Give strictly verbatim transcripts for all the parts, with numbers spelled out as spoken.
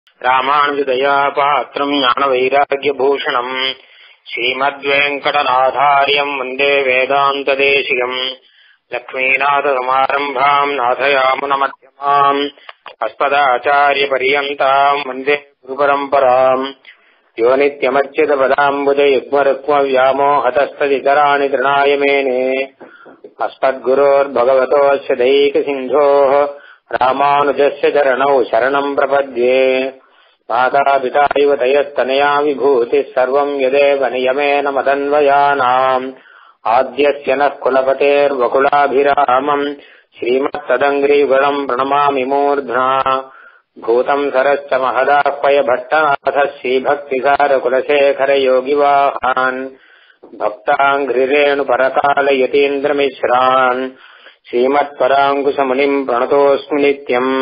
ராமானுஜதயா பாத்ரம் ஞான வைராக்ய பூஷணம் ஸ்ரீமத்வேங்கடநாதாரியம் வந்தே வேதாந்த தேசிகம் லக்ஷ்மீநாத சமாரம்பாம் நாதயாமுனமத்யமாம் அஸ்மதாச்சாரிய பரியந்தாம் வந்தே குரு பரம்பராம் யோ நித்யமர்ச்சித பதாம்புஜ யுக்மருக்ம வியாமோஹதஸ்ததிதராணி திருணாய மேனே அஸ்மத்குரோர் பகவதோஸ்ய தைக சிந்தோஹ ராமானுஜஸ்ய சரணௌ சரணம் பிரபத்யே மாதா பிதா இவ தயஸ்தனயா விபூதிः சர்வம் யதேவ நியமேன மதன்வயானாம் ஆத்யஸ்ய நः குலபதேர்வகுலாபிராமம் ஸ்ரீமத்ததங்கிரியுகலம் பிரணமாமி மூர்ध्ना பூதம் சரஸ்ச மகதாஹ்வய பட்டநாத ஸ்ரீபக்திசார குலசேகர யோகிவாஹான் பக்தாங்கிரேணு பரகால யதீந்திரமிஸ்ரான் ஸ்ரீமத்பராங்குசமுனிம் பிரணதோஸ்மி நித்யம்.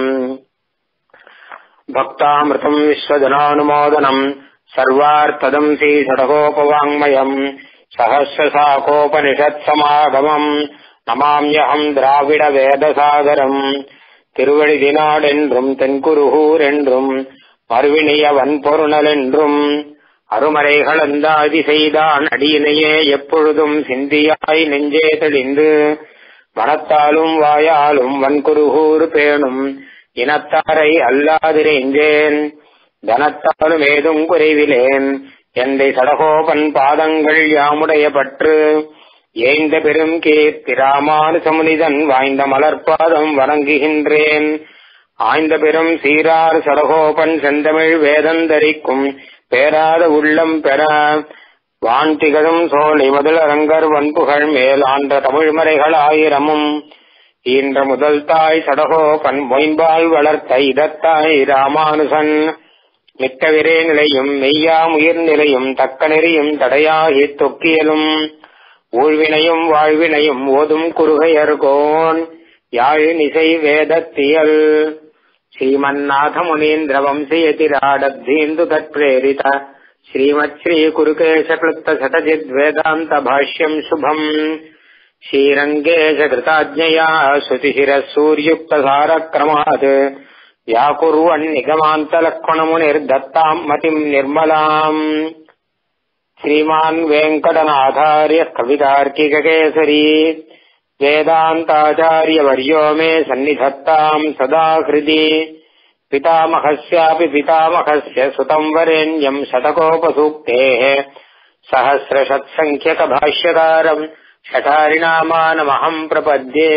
பக்தாமிருதம் விஸ்வஜனானுமோதனம் சர்வார்த்ததம் ஸ்ரீஷடகோபவாங்மயம் சஹஸ்ரசாகோபனிஷத் சமாகமம் நமாம்யஹம் திராவிட வேதசாகரம். திருவழிதினாடென்றும் தென்குருகூர் என்றும் மறுவினிய வன்பொருணல் என்றும் அருமறைகளந்தாதி செய்தான் அடியினையே எப்பொழுதும் சிந்தியாய் நெஞ்சே தெளிந்து மனத்தாலும் வாயாலும் வன்குருகூர் பேணும் இனத்தாரை அல்லாதிரேஞ்சேன் தனத்தாலும் ஏதும் குறைவிலேன் எந்தை சடகோபன் பாதங்கள் யாமுடைய பற்று ஏய்ந்த பெரும் கீர்த்தி ராமானுசமுனிதன் வாய்ந்த மலர்பாதம் வணங்குகின்றேன். ஆய்ந்த பெரும் சீரார் சடகோபன் செந்தமிழ் வேதந்தரிக்கும் பேராத உள்ளம் பெற வான் திகழும் சோலை முதலரங்கர் வன்புகழ் மேல் ஆன்ற தமிழ்மறைகள் ஆயிரமும் ஈன்ற முதல் தாய் சடகோபன் மொயம்பால் வளர்த்த இதத்தாய் ராமானுசன் மிக்க விரே நிலையும் மெய்யாம் உயிர் நிலையும் தக்க நெறியும் தடையாகி தொக்கியலும் ஊழ்வினையும் வாழ்வினையும் ஓதும் குறுகையர்கோன் யாழ் நிசை வேதத்தியல். ஸ்ரீமன்னாத முனீந்திர வம்சயதிராடத்தீந்து தற்பிரேரித ஸ்ரீமத் ஸ்ரீ குருகேஷ கிருத்த சதஜித் வேதாந்த பாஷ்யம் சுபம் ஸ்ரீரங்கேஷ கிருதாஜ்ஞயா ஸ்ருதிசிர சூர்யுக்த சாரக்ரமாத் யாகுர்வன் நிகமாந்த லக்ஷ்மணமுனிர் தத்தாம் மதிம் நிர்மலாம். ஸ்ரீமான் வெங்கடநாதார்ய கவிதார்க்கிககேசரி வேதாந்தாச்சாரிய வர்யோ மே சந்நிதத்தாம் சதா ஹிருதி பிதாமகஸ்யாபி பிதாமகஸ்ய சுதம் வரேண்யம் சதகோபசூக்தேஹ சஹஸ்ரஷத் சங்க்யக பாஷ்யகாரம் ஷடாரிநாமானமஹம் பிரபத்யே.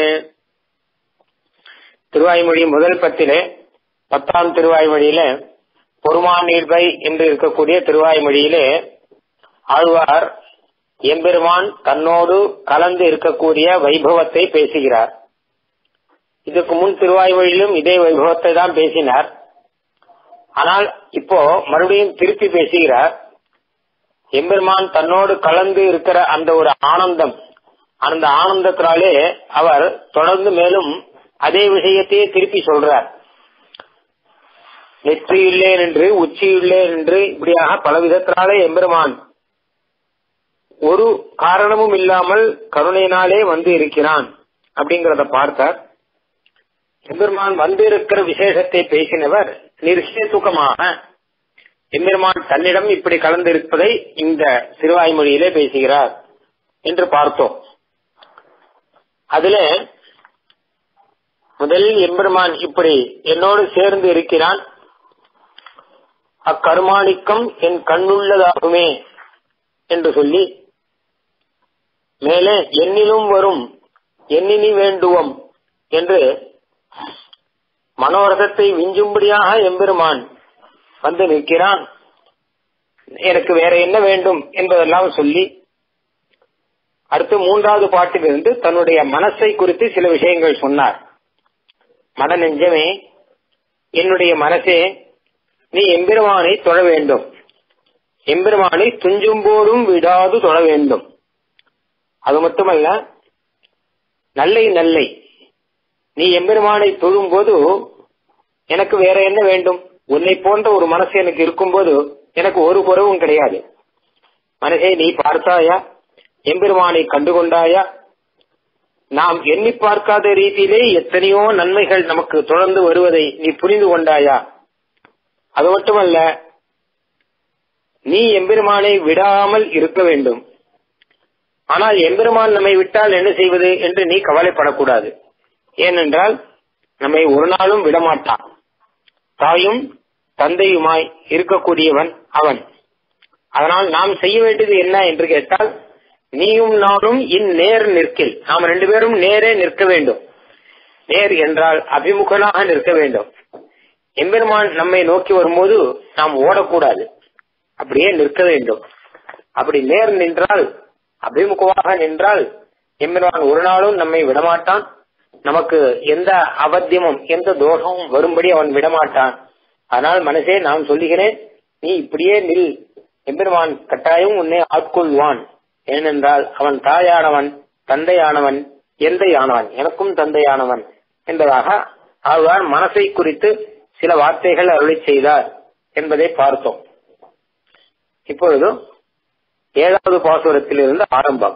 திருவாய்மொழி முதல் பத்திலே பத்தாம் திருவாய்மொழியிலே பொறுமான் நீர்பை என்று இருக்கக்கூடிய திருவாய்மொழியிலே ஆழ்வார் எம்பெருமான் தன்னோடு கலந்து இருக்கக்கூடிய வைபவத்தை பேசுகிறார். இதுக்கு முன் திருவாய்மொழியிலும் இதே வைபவத்தை தான் பேசினார். ஆனால் இப்போ மறுபடியும் திருப்பி பேசுகிறார். எம்பெருமான் தன்னோடு கலந்து இருக்கிற அந்த ஒரு ஆனந்தம், அந்த ஆனந்தத்தினாலே அவர் தொடர்ந்து மேலும் அதே விஷயத்தையே திருப்பி சொல்றார். நெற்றியுள்ளேன் என்று உச்சியுள்ளேன் என்று இப்படியாக பல விதத்தினாலே எம்பெருமான் ஒரு காரணமும் இல்லாமல் கருணையினாலே வந்து இருக்கிறான் அப்படிங்கறத பார்த்தார். எம்பெருமான் வந்து இருக்கிற விசேஷத்தை பேசினவர் நிர்ஹேதுகமாக எம்பெருமான் தன்னிடம் இப்படி கலந்திருப்பதை இந்த திருவாய்மொழியிலே பேசுகிறார் என்று பார்த்தோம். அதுல முதலில் எம்பெருமான் இப்படி என்னோடு சேர்ந்து இருக்கிறான், அக்கருமாணிக்கம் என் கண்ணுள்ளதாகுமே என்று சொல்லி மேலே என்னிலும் வரும் என்னினி வேண்டுவம் என்று மனோரதத்தை விஞ்சும்படியாக எம்பெருமான் வந்து நிற்கிறான். எனக்கு வேற என்ன வேண்டும் என்பதெல்லாம் சொல்லி அடுத்து மூன்றாவது பாட்டிலிருந்து தன்னுடைய மனசை குறித்து சில விஷயங்கள் சொன்னார். மன நெஞ்சமே, என்னுடைய மனசே, நீ எம்பெருமானை தொழ வேண்டும், எம்பெருமானை துஞ்சும் போதும் விடாது தொழ வேண்டும். அது மட்டுமல்ல, நல்லை நல்லை நீ எம்பெருமானை தொழும் போது எனக்கு வேற என்ன வேண்டும், உன்னை போன்ற ஒரு மனசு எனக்கு இருக்கும்போது எனக்கு ஒரு குறவும் கிடையாது. மனசே, நீ பார்த்தாயா, எம்பெருமானை கண்டுகொண்டாயா, நாம் எண்ணி பார்க்காத ரீதியிலே எத்தனையோ நன்மைகள் நமக்கு தொடர்ந்து வருவதை நீ புரிந்து கொண்டாயா அது மட்டுமல்ல, நீ எம்பெருமானை விடாமல் இருக்க வேண்டும். ஆனால் எம்பெருமான் நம்மை விட்டால் என்ன செய்வது என்று நீ கவலைப்படக்கூடாது. ஏனென்றால் நம்மை ஒரு நாளும் விடமாட்டான். தாயும் தந்தையுமாய் இருக்கக்கூடியவன் அவன். அதனால் நாம் செய்ய வேண்டியது என்ன என்று கேட்டால், நீயும் நானும் இந்நேர் நிற்கில், நாம் ரெண்டு பேரும் நேரே நிற்க வேண்டும். நேர் என்றால் அபிமுகனாக நிற்க வேண்டும். எம்பெருமான் நம்மை நோக்கி வரும்போது நாம் ஓடக்கூடாது, அப்படியே நிற்க வேண்டும். அப்படி நேர் நின்றால், அபிமுகமாக நின்றால் எம்பெருமான் ஒரு நாளும் நம்மை விடமாட்டான். நமக்கு எந்த அபத்தியமும் எந்த தோஷமும் வரும்படி அவன் விடமாட்டான். ஆனால் மனசே நான் சொல்லுகிறேன், நீ இப்படியே நில், எம்பெருமான் கட்டாயம் உன்னை ஆட்கொள்வான். ஏனென்றால் அவன் தாயானவன், தந்தையானவன், எந்தையானவன், எனக்கும் தந்தையானவன் என்பதாக ஆழ்வார் மனசை குறித்து சில வார்த்தைகள் அருளி செய்தார் என்பதை பார்த்தோம். இப்பொழுது ஏழாவது பாசுரத்திலிருந்து ஆரம்பம்.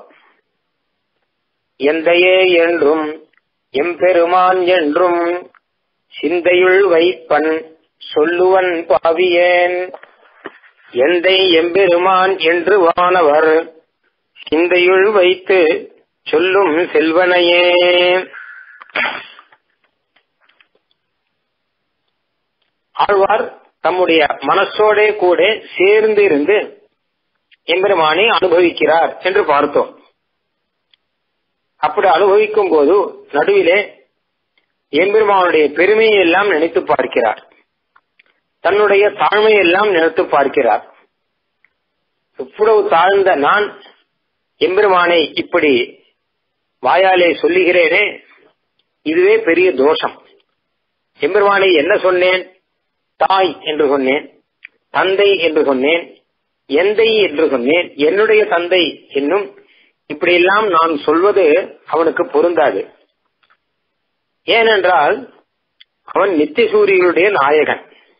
எந்தையே என்றும் எம்பெருமான் என்றும் சிந்தையுள் வைப்பன் சொல்லுவன் பாவியேன். எந்தை எம்பெருமான் என்று வானவர் சிந்தையுள் வைத்து சொல்லும் செல்வனையே. ஆழ்வார் தம்முடைய மனசோட கூட சேர்ந்து இருந்து எம்பெருமானை அனுபவிக்கிறார் என்று பார்த்தோம். அப்படி அனுபவிக்கும் போது நடுவிலே எம்பெருமானுடைய பெருமையை எல்லாம் நினைத்து பார்க்கிறார், தன்னுடைய தாழ்மையெல்லாம் நினைத்து பார்க்கிறார். இவ்வளவு தாழ்ந்த நான் எம்பெருமானை இப்படி வாயாலே சொல்லுகிறேனே, இதுவே பெரிய தோஷம். எம்பெருமானை என்ன சொன்னேன்? தாய் என்று சொன்னேன், தந்தை என்று சொன்னேன், எந்தை என்று சொன்னேன். என்னுடைய தந்தை என்னும் இப்படியெல்லாம் நான் சொல்வது அவனுக்கு பொருந்தாது. ஏனென்றால் அவன் நித்தியசூரிகளுடைய நாயகன்.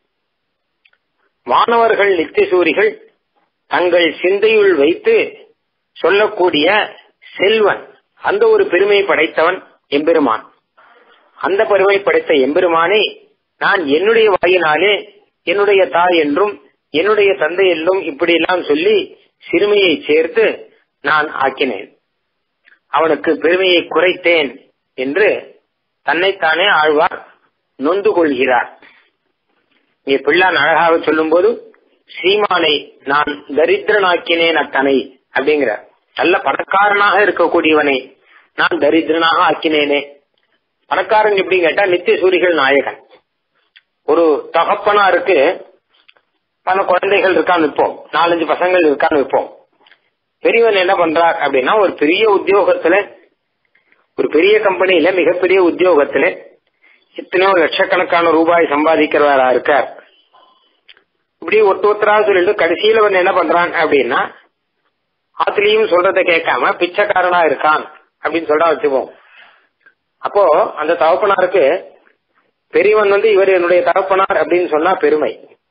வானவர்கள் நித்தியசூரிகள் தங்கள் சிந்தையுள் வைத்து சொல்லக்கூடிய செல்வன், அந்த ஒரு பெருமை படைத்தவன் எம்பெருமான். அந்த பெருமை படைத்த எம்பெருமானை நான் என்னுடைய வாயினாலே என்னுடைய தாய் என்றும் என்னுடைய தந்தை என்றும் இப்படியெல்லாம் சொல்லி சிறுமையை சேர்த்து நான் ஆக்கினேன், அவனுக்கு பெருமையை குறைத்தேன் என்று தன்னைத்தானே ஆழ்வார் நொந்து கொள்கிறார். இங்கே பிள்ளான் அழகாக சொல்லும் போது, ஸ்ரீமானை நான் தரித்திரனாக்கினேன் அத்தனை அப்படிங்கிற, நல்ல பணக்காரனாக இருக்கக்கூடியவனை நான் தரித்திரனாக ஆக்கினேனே. பணக்காரன் எப்படி கேட்டா நித்திய சூரிகள் நாயகன். ஒரு தகப்பனா இருக்கு, பல குழந்தைகள் இருக்கான்னு வைப்போம், நாலஞ்சு பசங்கள் இருக்கான்னு வைப்போம். பெரியவன் என்ன பண்றார் அப்படின்னா, ஒரு பெரிய உத்தியோகத்துல, ஒரு பெரிய கம்பெனியில மிகப்பெரிய உத்தியோகத்துல எத்தனையோ லட்சக்கணக்கான ரூபாய் சம்பாதிக்கிறவரா இருக்கார். இப்படி ஒட்டு ஒருத்தரா சொல்லிட்டு கடைசியில வந்து என்ன பண்றான் அப்படின்னா, ஆத்திலையும் சொல்றதை கேட்காம பிச்சைக்காரனா இருக்கான் அப்படின்னு சொல்றா வச்சுப்போம். அப்போ அந்த தகப்பனாருக்கு பெரியவன் வந்து இவர் என்னுடைய தகப்பனார் அப்படின்னு சொன்னா பெருமை.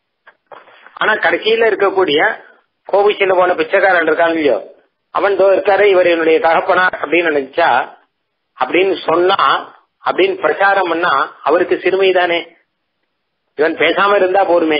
ஆனா கடைசியில இருக்கக்கூடிய கோபிச்சுன்னு போன பிச்சைக்காரன் இருக்கான் இல்லையோ, அவன் தோ இருக்காரு இவர் என்னுடைய தகப்பனார் அப்படின்னு நினைச்சா, அப்படின்னு சொன்னா, அப்படின்னு பிரச்சாரம் பண்ணா அவருக்கு சிறுமை தானே. இவன் பேசாம இருந்தா போருமே,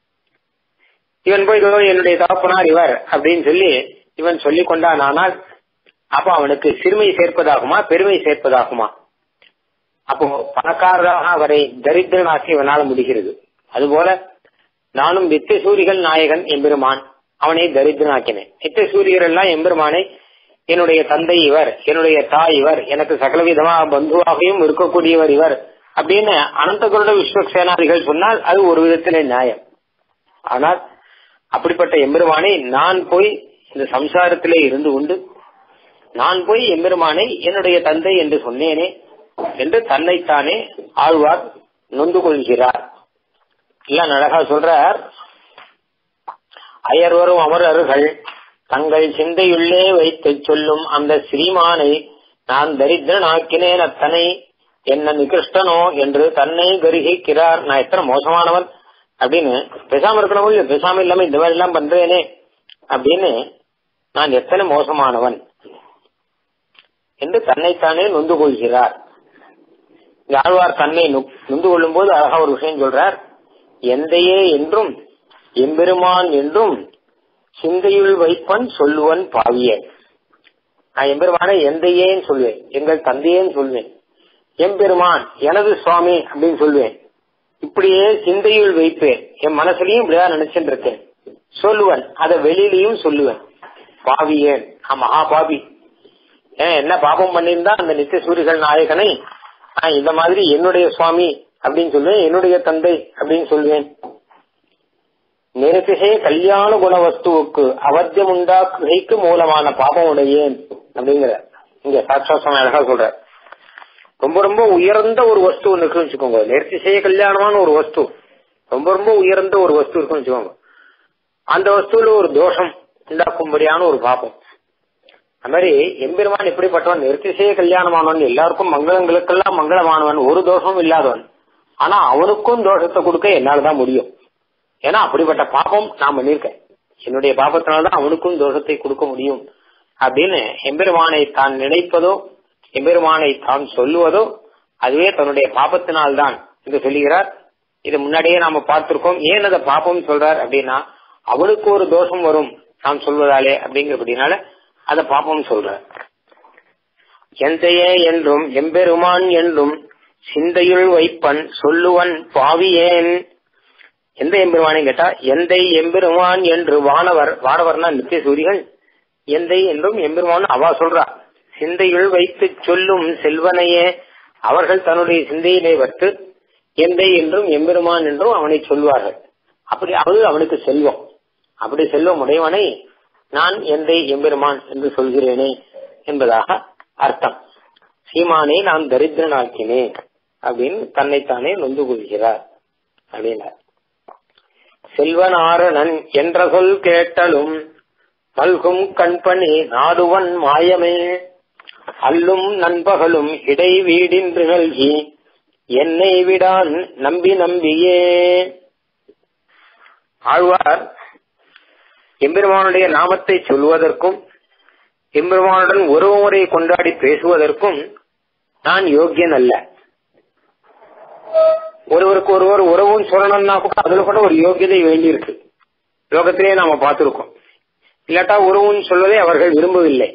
இவன் போய் என்னுடைய தகப்பனார் இவர் அப்படின்னு சொல்லி இவன் சொல்லி கொண்டான். ஆனால் அப்போ அவனுக்கு சிறுமை சேர்ப்பதாகுமா பெருமை சேர்ப்பதாகுமா? அப்போ பணக்காரராக அவரை தரித்திரனாக்கி இவனால முடிகிறது. அதுபோல நானும் நித்திய சூரிகள் நாயகன் எம்பெருமான், அவனை தரித்திரனாக்கினேன். நித்திய சூரியர்கள் எல்லாம் எம்பெருமானை என்னுடைய தந்தை இவர், என்னுடைய தாய் இவர், எனக்கு சகலவிதமாக பந்துவாகவும் இருக்கக்கூடியவர் இவர் அப்படின்னு அனந்தகுருட விஸ்வக்சேனாதிகள் சொன்னால் அது ஒரு விதத்திலே நியாயம். ஆனால் அப்படிப்பட்ட எம்பெருமானை நான் போய் இந்த சம்சாரத்திலே இருந்து கொண்டு நான் போய் எம்பெருமானை என்னுடைய தந்தை என்று சொன்னேனே என்று தன்னைத்தானே ஆழ்வார் நொந்து கொள்கிறார். எல்லாம் அழகா சொல்றார். அயர்வரும் அமரர்கள் தங்கள் சிந்தையுள்ளே வைத்து சொல்லும் அந்த ஸ்ரீமானை நான் தரித்திரனாக்கினேன் அத்தனை என்ன நிகிருஷ்டனோ என்று தன்னை கருகிக்கிறார். நான் எத்தனை மோசமானவன் அப்படின்னு பேசாம இருக்கணும், இல்ல பேசாம இல்லாம இந்த மாதிரி எல்லாம் பண்றேனே அப்படின்னு நான் எத்தனை மோசமானவன் என்று தன்னைத்தானே நொந்து கொள்கிறார். ஆழ்வார் தன்னை நொந்து கொள்ளும் போது அழகா ஒரு விஷயம் சொல்றார். எந்தையே என்றும் எம்பெருமான் என்றும் சிந்தையுள் வைப்பன் சொல்லுவன் பாவியே. நான் எம்பெருமானை எந்தையேன்னு சொல்வேன், எங்கள் தந்தையேன்னு சொல்வேன், எம்பெருமான் எனது சுவாமி அப்படின்னு சொல்லுவேன். இப்படியே சிந்தையுள் வைப்பேன், என் மனசுலயும் இப்படிதான் நினைச்சுட்டு இருக்கேன். சொல்லுவன், அதை வெளியிலையும் சொல்லுவேன். பாவியேன், நான் மகா பாவி. ஏன் என்ன பாபம் பண்ணியிருந்தா அந்த நித்திய சூரிகள் நாயகனை நான் இந்த மாதிரி என்னுடைய சுவாமி அப்படின்னு சொல்லுவேன், என்னுடைய தந்தை அப்படின்னு சொல்லுவேன். நிரதிசே கல்யாண குண வஸ்துவுக்கு அவத்தியம் உண்டாக்குகைக்கு மூலமான பாபம் உடையேன் அப்படிங்கிற இங்க சாட்சாசம் அழகா சொல்ற. ரொம்ப ரொம்ப உயர்ந்த ஒரு வஸ்து ஒன்று இருக்குன்னு வச்சுக்கோங்க. நிரதிசய கல்யாணமான ஒரு வஸ்து, ரொம்ப ரொம்ப உயர்ந்த ஒரு வஸ்து இருக்குன்னு வச்சுக்கோங்க. அந்த வஸ்துல ஒரு தோஷம் உண்டாக்கும்படியான ஒரு பாபம். அது மாதிரி எம்பெருமான் எப்படிப்பட்டவன், நிரதிசய கல்யாணமானவன், எல்லாருக்கும் மங்களங்களுக்கெல்லாம் மங்களமானவன், ஒரு தோஷமும் இல்லாதவன். ஆனா அவனுக்கும் தோஷத்தை கொடுக்க என்னால்தான் முடியும். ஏன்னா அப்படிப்பட்ட பாபம் நான் பண்ணிருக்கேன், என்னுடைய பாபத்தினால்தான் அவனுக்கும் தோஷத்தை கொடுக்க முடியும் அப்படின்னு எம்பெருமானை தான் நினைப்பதோ எம்பெருமானை தான் சொல்லுவதோ அதுவே தன்னுடைய பாபத்தினால்தான் என்று சொல்லுகிறார். இது முன்னாடியே நாம பார்த்திருக்கோம். ஏன் அதை பாபம் சொல்றார் அப்படின்னா, அவனுக்கு ஒரு தோஷம் வரும் நான் சொல்வதாலே அப்படிங்கிறபடினால அத பாபம் சொல்றார். எந்தையே என்றும் எம்பெருமான் என்றும் சிந்தையுள் வைப்பன் சொல்லுவன் பாவியேன். எந்த எம்பெருமானை கேட்டா, எந்தை எம்பெருமான் என்று வானவர், வானவர்னா நித்திய சூரிகள், எந்தை என்றும் எம்பெருமான் அவா சொல்றா. சிந்தையுள் வைத்து சொல்லும் செல்வனையே அவர்கள் தன்னுடைய சிந்தையிலே வைத்து எந்தை என்றும் எம்பெருமான் என்றும் அவனை சொல்வார்கள். அப்படி அது அவனுக்கு செல்வம். அப்படி செல்வம் உடையவனை நான் எந்தை எம்பெருமான் என்று சொல்கிறேனே என்பதாக அர்த்தம். சீமானை நான் தரித்திரனாக்கினேன் அப்படின்னு தன்னைத்தானே நொந்து கொள்கிறார் அப்படின்னா. செல்வனாரணன் என்ற சொல் கேட்டலும் மல்கும் கண்பணி நாடுவன் மாயமே அல்லும் நண்பகலும் இடை வீடின்று நல்கி என்னை விடான் நம்பி நம்பியே. ஆழ்வார் எம்பெருமானுடைய நாமத்தை சொல்வதற்கும் எம்பெருமானுடன் உறவு முறை கொண்டாடி பேசுவதற்கும் நான் யோக்கியன் அல்ல. ஒருவருக்கு ஒருவர் உறவும் சொல்லணும்னா கூட அதுல கூட ஒரு யோகியதை வேண்டி இருக்கு. லோகத்திலே நாம பார்த்திருக்கோம். இல்லாட்டா உறவுன்னு சொல்வதை அவர்கள் விரும்பவில்லை.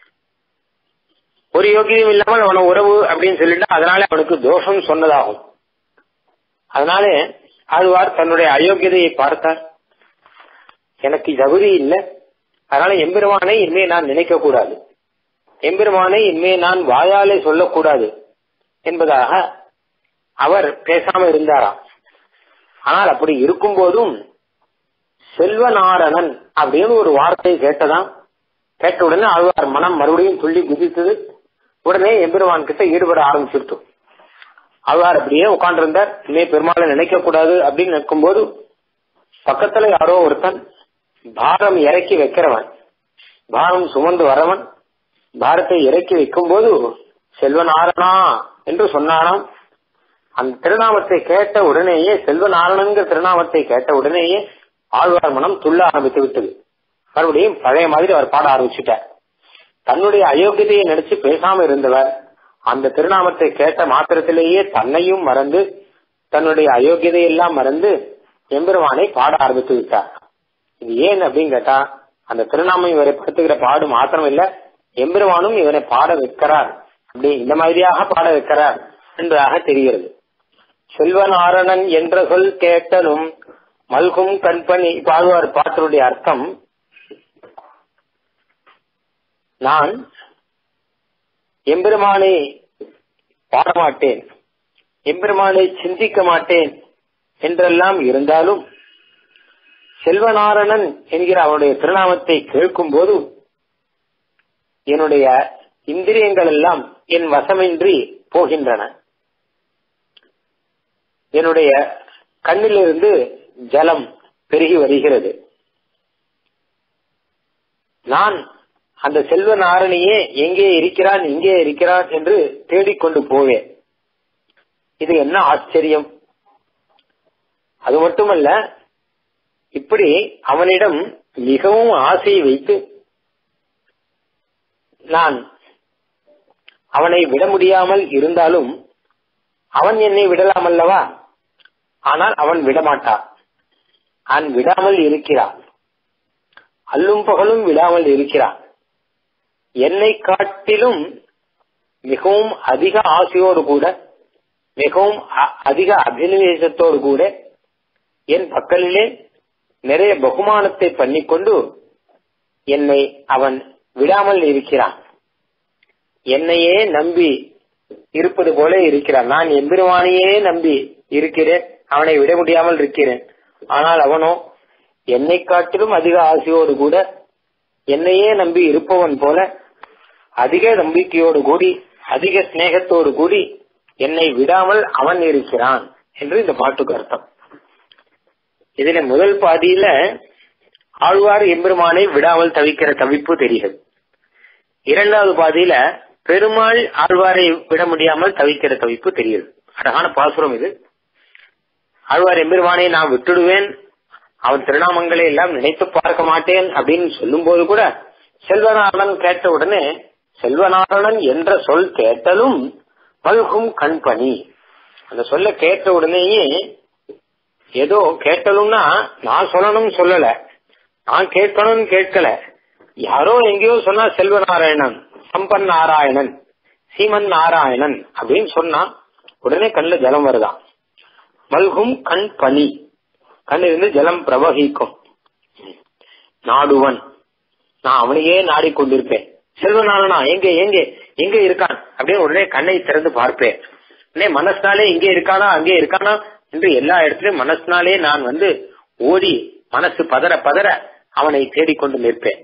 ஒரு யோகியம் இல்லாமல் அவன உறவு அப்படின்னு சொல்லிட்டு அதனால அவனுக்கு தோஷம் சொன்னதாகும். அதனால ஆழ்வார் தன்னுடைய அயோக்கியதையை பார்த்தார். எனக்கு தகுதி இல்லை, அதனால எம்பெருமானை இனிமே நான் நினைக்க கூடாது, எம்பெருமானை இனிமே நான் வாயாலே சொல்லக்கூடாது என்பதாக அவர் பேசாம இருந்தாராம். ஆனால் அப்படி இருக்கும் போதும் செல்வநாரணன் அப்படின்னு ஒரு வார்த்தை கேட்டதான். கேட்ட உடனே ஆழ்வார் மனம் மறுபடியும் துள்ளி குதித்தது. உடனே எம்பெருமான் கிட்ட ஈடுபட ஆரம்பிச்சிருத்தோம். ஆழ்வார் அப்படியே உட்கார்ந்து இருந்தார். இனிமே பெருமாளை நினைக்க கூடாது அப்படின்னு நிற்கும் போது பக்கத்துல யாரோ ஒருத்தன் பாரம் இறக்கி வைக்கிறவன், பாரம் சுமந்து வரவன் பாரத்தை இறக்கி வைக்கும் போது செல்வநாரணா என்று சொன்னாராம். அந்த திருநாமத்தை கேட்ட உடனேயே, செல்வநாரணன்கிற திருநாமத்தை கேட்ட உடனேயே ஆழ்வார் மனம் துள்ள ஆரம்பித்து விட்டது. மறுபடியும் பழைய மாதிரி அவர் பாட ஆரம்பிச்சுட்டார். தன்னுடைய அயோக்கியதையை நினைச்சு பேசாம இருந்தவர் அந்த திருநாமத்தை கேட்ட மாத்திரத்திலேயே தன்னையும் மறந்து தன்னுடைய அயோக்கியதையெல்லாம் மறந்து எம்பெருமானை பாட ஆரம்பித்து விட்டார். இது ஏன் அப்படின்னு கேட்டா, அந்த திருநாமம் இவரை படுத்துகிற பாடு மாத்திரம் இல்ல, எம்பெருமானும் இவனை பாட வைக்கிறார், அப்படி இந்த மாதிரியாக பாட வைக்கிறார் என்பதாக தெரிகிறது. செல்வநாரணன் என்ற சொல் கேட்டலும் மல்கும் கண்பணி. பாடுவார் பாட்டினுடைய அர்த்தம், நான் எம்பெருமானை பாடமாட்டேன், எம்பெருமானை சிந்திக்க மாட்டேன் என்றெல்லாம் இருந்தாலும் செல்வநாரணன் என்கிற அவனுடைய திருநாமத்தை கேட்கும் போது என்னுடைய இந்திரியங்கள் எல்லாம் என் வசமின்றி போகின்றன. என்னுடைய கண்ணிலிருந்து ஜலம் பெருகி வருகிறது. நான் அந்த செல்வநாரணியே எங்கே இருக்கிறான் எங்கே இருக்கிறான் என்று தேடிக்கொண்டு போவேன். இது என்ன ஆச்சரியம்! அது மட்டுமல்ல, இப்படி அவனிடம் மிகவும் ஆசையை வைத்து நான் அவனை விட முடியாமல் இருந்தாலும் அவன் என்னை விடலாம் அல்லவா? ஆனால் அவன் விடமாட்டான். அவன் விடாமல் இருக்கிறான். அல்லும் பகலும் விடாமல் இருக்கிறான். என்னை காட்டிலும் மிகவும் அதிக ஆசையோடு கூட, மிகவும் அதிக அபினிவேசத்தோடு கூட என் பக்கலிலே நிறைய பகுமானத்தை பண்ணிக்கொண்டு என்னை அவன் விடாமல் இருக்கிறான். என்னையே நம்பி இருப்பது போல இருக்கிறான். நான் எம்பெருமானையே நம்பி இருக்கிறேன், அவனை விட முடியாமல் இருக்கிறேன். ஆனால் அவனோ என்னை காட்டிலும் அதிக ஆசையோடு கூட என்னையே நம்பி இருப்பவன் போல அதிக நம்பிக்கையோடு கூடி அதிக சிநேகத்தோடு கூடி என்னை விடாமல் அவன் இருக்கிறான் என்று இந்த பாட்டுக்கு அர்த்தம். இதுல முதல் பாதியில ஆழ்வார் எம்பெருமானை விடாமல் தவிக்கிற தவிப்பு தெரிகிறது. இரண்டாவது பாதியில பெருமாள் ஆழ்வாரை விட முடியாமல் தவிக்கிற தவிப்பு தெரியுது. அழகான பாசுரம் இது. ஆழ்வார் எம்பெருமானை நான் விட்டுடுவேன், அவன் திருநாமங்களை எல்லாம் நினைத்து பார்க்க மாட்டேன் அப்படின்னு சொல்லும் போது கூட செல்வநாரணன் கேட்ட உடனே செல்வநாரணன் என்ற சொல் கேட்டலும் மல்கும் கண்பணி, அந்த சொல்ல கேட்ட உடனேயே ஏதோ கேட்டலும்னா நான் சொல்லணும் சொல்லல, நான் கேட்கணும் கேட்கல, யாரோ எங்கேயோ சொன்னா செல்வநாராயணன், சம்பன் நாராயணன், சீமன் நாராயணன் அப்படின்னு சொன்னா உடனே கண்ணுல ஜலம் வருதான். மல்கும் கண் பனி, கண்ணிலிருந்து ஜலம் பிரவகிக்கும். நாடுவன், நான் அவனையே நாடிக்கொண்டிருப்பேன். செல்வநாராயணா எங்க எங்க எங்க இருக்கான் அப்படின்னு உடனே கண்ணை திறந்து பார்ப்பேன். உடனே மனசினாலே இங்கே இருக்கானா அங்கே இருக்கானா என்று எல்லா இடத்திலும் மனசினாலே நான் வந்து ஓடி மனசு பதற பதற அவனை தேடிக்கொண்டு நிற்பேன்.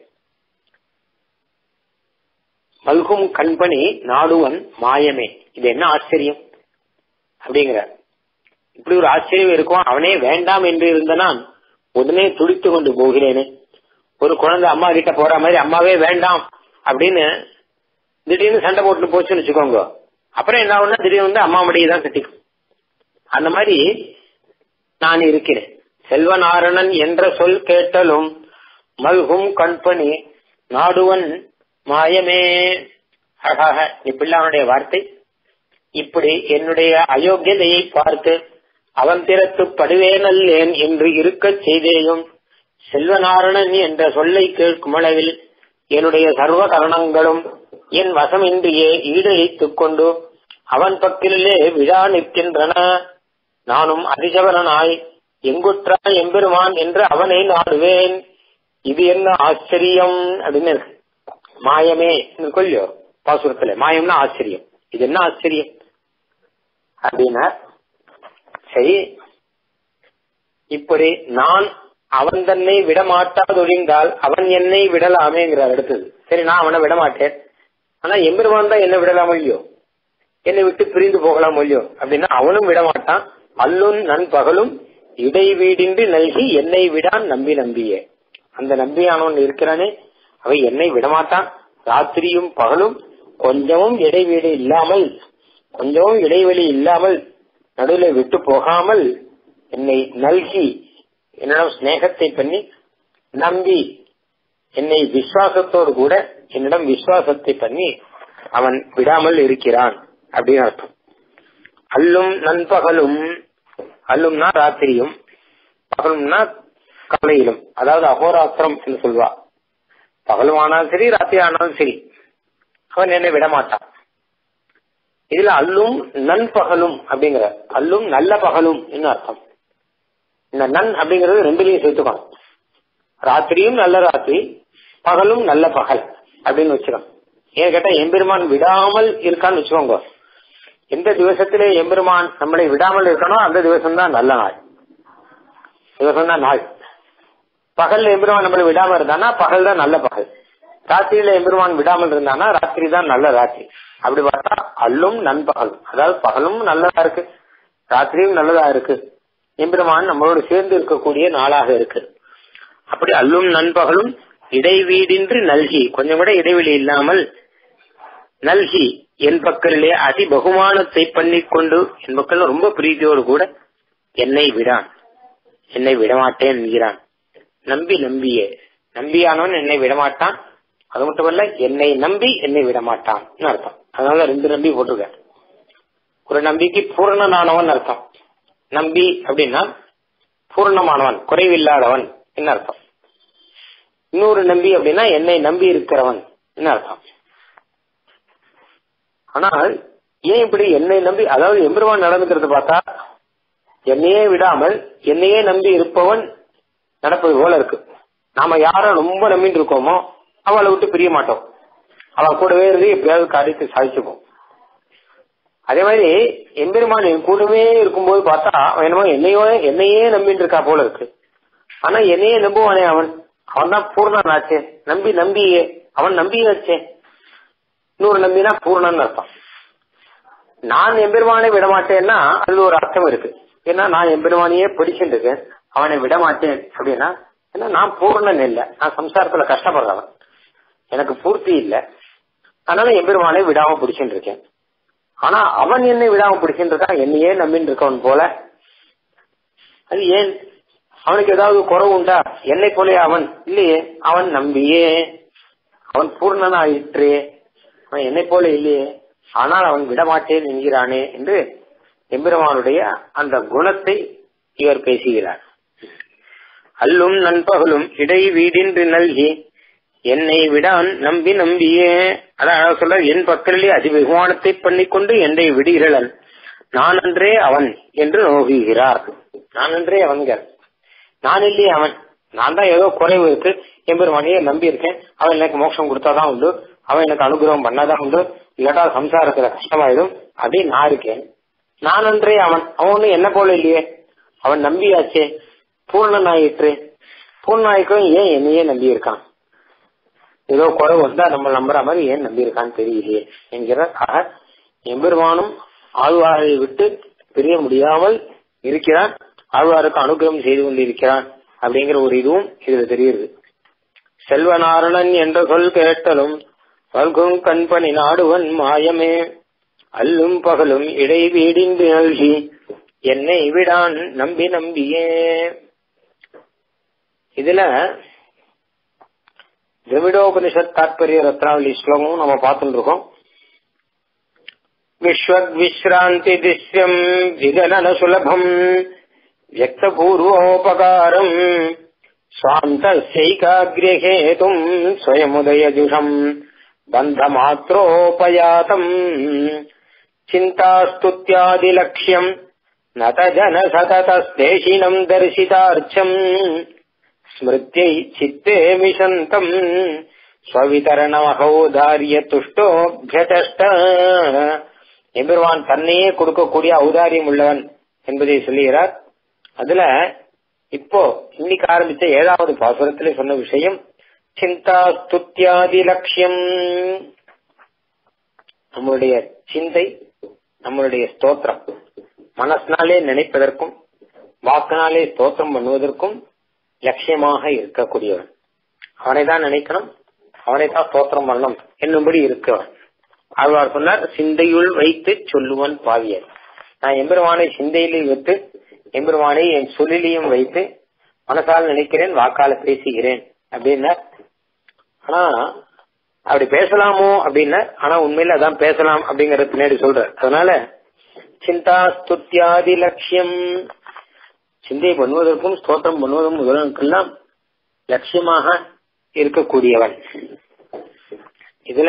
மல்கும் கண்பணி நாடுவன் மாயமே, இது என்ன ஆச்சரியம் அப்படிங்கிற. இப்படி ஒரு ஆச்சரியம் இருக்கும். அவனே வேண்டாம் என்று இருந்த நான் உடனே துடித்து கொண்டு போகிறேனே. ஒரு குழந்தை அம்மா கிட்ட போற மாதிரி அம்மாவே வேண்டாம் அப்படின்னு திடீர்னு சண்டை போட்டு போச்சுன்னு வச்சுக்கோங்க, அப்புறம் என்ன ஆகும்னா திடீர்னு வந்து அம்மா மடியை தான் கட்டிக்கும். அந்த மாதிரி நான் இருக்கிறேன். செல்வநாரணன் என்ற சொல் கேட்டலும் மல்கும் கண்பணி நாடுவன் மாயமே. அழகாக இப்பிள்ளானுடைய வார்த்தை. இப்படி என்னுடைய அயோக்கியதையை பார்த்து அவன் திறத்து படுவேனல்லேன் என்று இருக்க செய்தேயும் செல்வநாரணன் என்ற சொல்லை கேட்கும் அளவில் என்னுடைய சர்வ கரணங்களும் என் வசமின்றியே ஈடழித்துக் கொண்டு அவன் பக்கிலே விழா நிற்கின்றன. நானும் அதிசவரனாய் எங்குற்றாய் எம்பெருமான் என்று அவனை நாடுவேன். இது என்ன ஆச்சரியம் அப்படின்னு இருக்கு. மாயமே கொள்ளியோ பாசுரத்துல, மாயம்னா ஆச்சரியம். இது என்ன ஆச்சரியம் அப்படின்னா, சரி இப்படி நான் அவன் தன்னை விடமாட்டாதொழிந்தால் அவன் என்னை விடலாமேங்கிறார் அடுத்தது. சரி நான் அவனை விடமாட்டேன், ஆனா எம்பெருமான் தான் என்ன விடலாம் இல்லையோ, என்னை விட்டு பிரிந்து போகலாம் இல்லையோ அப்படின்னா அவனும் விடமாட்டான். அல்லும் நண்பகலும் இடைவீடின்றி நல்கி என்னை விடான் நம்பி நம்பியே. அந்த நம்பியானவன் இருக்கிறானே அவை என்னை விடமாட்டான். ராத்திரியும் பகலும் கொஞ்சமும் இடைவெளி இல்லாமல் கொஞ்சமும் இடைவெளி இல்லாமல் நடுவில் விட்டு போகாமல் என்னை நல்கி என்னிடம் ஸ்நேகத்தை பண்ணி நம்பி என்னை விசுவாசத்தோடு கூட என்னிடம் விசுவாசத்தை பண்ணி அவன் விடாமல் இருக்கிறான் அப்படின்னு அர்த்தம். அல்லும் நண்பகலும், அல்லும்னா ராத்திரியும், பகலும்னா காலையிலும், அதாவது அகோராத்திரம் என்று சொல்வா. பகலும் ஆனாலும் சரி ராத்திரி ஆனாலும் சரி அவன் என்னை விடமாட்டான். இதுல அல்லும் நண்பகலும் அப்படிங்கிற, அல்லும் நல்ல பகலும் என்ன அர்த்தம். இந்த நன் அப்படிங்கறது ரெண்டுலையும் சேர்த்துக்கணும். ராத்திரியும் நல்ல ராத்திரி, பகலும் நல்ல பகல் அப்படின்னு வச்சுக்கணும். ஏன் கேட்டா எம்பெருமான் விடாமல் இருக்கான்னு வச்சுக்கோங்க. எந்த திவசத்திலே எம்பெருமான் நம்மளை விடாமல் இருக்கணும் அந்த திவசம் தான் நல்ல நாள், திவசம் தான் நாள். பகல்ல எம்பெருமான் நம்மளை விடாம இருந்தானா பகல் தான் நல்ல பகல், ராத்திரியில எம்பெருமான் விடாமல் இருந்தானா ராத்திரி தான் நல்ல ராத்திரி. அப்படி பார்த்தா அல்லும் நண்பகலும், அதாவது பகலும் நல்லதா இருக்கு ராத்திரியும் நல்லதா இருக்கு, எம்பெருமான் நம்மளோடு சேர்ந்து இருக்கக்கூடிய நாளாக இருக்கு. அப்படி அல்லும் நண்பகலும் இடைவீடின்றி நல்கி, கொஞ்சம் கூட இடைவெளி இல்லாமல் நல்கி என் பக்கலிலே அதி பகுமானத்தை பண்ணிக்கொண்டு என் பக்கல் ரொம்ப பிரீதியோடு கூட என்னை விடான், என்னை விடமாட்டேன் என்கிறான். நம்பி நம்பியே, நம்பியானவன் என்னை விடமாட்டான். அது மட்டுமல்ல என்னை நம்பி என்னை விடமாட்டான் அர்த்தம். அதனால ரெண்டு நம்பி போட்டிருக்க. ஒரு நம்பிக்கை பூரணனானவன் அர்த்தம், நம்பி அப்படின்னா பூர்ணமானவன், குறைவில்லாதவன் என்ன அர்த்தம். இன்னொரு நம்பி அப்படின்னா என்னை நம்பி இருக்கிறவன் என்ன அர்த்தம். ஆனால் ஏன் இப்படி என்னை நம்பி, அதாவது எம்பெருமான் நடந்துக்கிறது பார்த்தா என்னையே விடாமல் என்னையே நம்பி இருப்பவன் நடப்பது போல இருக்கு. நாம யார ரொம்ப நம்பிட்டு இருக்கோமோ அவளை விட்டு பிரிய மாட்டோம், அவள் கூடவே இருந்து எப்படியாவது காரியத்தை சாதிச்சுப்போம். அதே மாதிரி எம்பெருமான் என் கூடவே இருக்கும்போது பார்த்தா அவன் என்னமோ என்னையோ என்னையே நம்பிட்டு இருக்கா போல இருக்கு. ஆனா என்னையே நம்புவானே அவன், அவன் தான் பூர்ணன் ஆச்சே. நம்பி நம்பியே அவன் நம்பியாச்சே. இன்னொரு நம்பினா பூர்ணன் அர்த்தம். நான் எம்பெருமானை விடமாட்டேன்னா அது ஒரு அர்த்தம் இருக்கு. ஏன்னா நான் எம்பெருமானையே பிடிச்சிட்டு இருக்கேன், அவனை விடமாட்டேன் அப்படின்னா ஏன்னா நான் பூர்ணன் இல்லை, நான் சம்சாரத்துல கஷ்டப்படுறவன், எனக்கு பூர்த்தி இல்லை, அதனால எம்பெருமானை விடாம பிடிச்சிட்டு இருக்கேன். ஆனா அவன் என்னை விடாம பிடிச்சிட்டு இருக்கான், என்னையே நம்பின்னு இருக்கவன் போல. அது ஏன், அவனுக்கு ஏதாவது குறவு உண்டா? என்னை போலே அவன் இல்லையே, அவன் நம்பியே, அவன் பூர்ணன் ஆயிற்றே, அவன் என்னை போல இல்லையே, ஆனால் அவன் விடமாட்டேன் என்கிறானே என்று எம்பெருமானுடைய அந்த குணத்தை இவர் பேசுகிறார். அல்லும் நண்பகலும் இடை வீடின்றி நல்கி என்னை விடான் நம்பி நம்பியே. அதான் சொல்ல, என் பக்கத்திலே அதிபெகுமானத்தை பண்ணிக்கொண்டு என்னை விடுகிறன் நான் அன்றே அவன் என்று நோகுகிறார். நான் அன்றே அவன்கள், நான் இல்லையே அவன், நான் தான் ஏதோ குறைவு இருக்கு, எம்பெருமானையே நம்பி இருக்கேன், அவன் எனக்கு மோட்சம் கொடுத்தாதான் உண்டு, அவன் எனக்கு அனுகிரகம் பண்ணாதான் உண்டு, இல்லாட்டா சம்சாரத்துல கஷ்டமாயிடும் அப்படின்னு நான் இருக்கேன். நான் அன்றே அவன், அவன் ஒண்ணு என்ன போல இல்லையே, அவன் நம்பியாச்சே, பூர்ணன் ஆயிற்று. பூர்ணாய்க்கும் ஏன் என்னையே நம்பி இருக்கான், ஏதோ குறைவு வந்தா நம்ம நம்புற மாதிரி ஏன் நம்பி இருக்கான்னு தெரியலையே என்கிற எம்பெருமானும் ஆழ்வாரை விட்டு பிரிய முடியாமல் இருக்கிறான், ஆழ்வாருக்கு அனுகிரகம் செய்து கொண்டிருக்கிறான் அப்படிங்கிற ஒரு இதுவும் இதுல தெரியுது. செல்வநாரணன் என்ற சொல் கேட்டலும் பல்கும் கண்பணி நாடுவன் மாயமே, அல்லும் பகலும் இடை வீடிந்து நல்கி என்னை விடான் நம்பி நம்பியே. இதுல திரவிடோபனிஷத் தாத்பரிய ரத்னாவளி ஸ்லோகமும் நம்ம பார்த்துட்டு இருக்கோம். விஸ்வத் விஸ்ராந்தி திஸ்யம் விகலன சுலபம் வியக்த பூர்வோபகாரம் ஸ்வாந்தஸ்யைகாக்ரஹேதும் ஸ்வயமுதயஜுஷம் பந்த மாத்ரோபயாதம் சிந்தாஸ்துத்யாதி லக்ஷ்யம் நதஜன சததஸ்தேஷினம் தரிசிதார்ச்சம் ஸ்மிருத்யை சித்தே மிஷந்தம் ஸ்வவிதரணமகௌதாரிய துஷ்டோப்யதஷ்ட. எம்பெருமான் தன்னையே கொடுக்கக்கூடிய ஔதாரியம் உள்ளவன் என்பதை சொல்லுகிறார். அதுல இப்போ இன்னைக்கு ஆரம்பிச்ச ஏழாவது பாசுரத்திலே சொன்ன விஷயம் சிந்தா ஸ்துத்யாதி லட்சியம். நம்மளுடைய சிந்தை, நம்மளுடைய ஸ்தோத்திரம், மனசினாலே நினைப்பதற்கும் வாக்கினாலே ஸ்தோத்திரம் பண்ணுவதற்கும் லட்சியமாக இருக்கக்கூடியவன். அவனை தான் நினைக்கணும், அவனை தான் ஸ்தோத்திரம் பண்ணணும் என்னும்படி இருக்கவன். ஆழ்வார் சொன்னார், சிந்தையுள் வைத்து சொல்லுவன் பாவியன். நான் எம்பெருமானை சிந்தையிலே வைத்து, எம்பெருமானை என் சொல்லிலையும் வைத்து மனசால் நினைக்கிறேன், வாக்கால பேசுகிறேன் அப்படின்னா. ஆனா அப்படி பேசலாமோ அப்படின்னா, ஆனா உண்மையில அதான் பேசலாம் அப்படிங்கறது பின்னாடி சொல்ற. அதனால சிந்தா ஸ்துத்யாதி லட்சியம், சிந்தை பண்ணுவதற்கும் ஸ்தோத்திரம் பண்ணுவதும் முதலுக்கெல்லாம் லட்சியமாக இருக்கக்கூடியவன். இதுல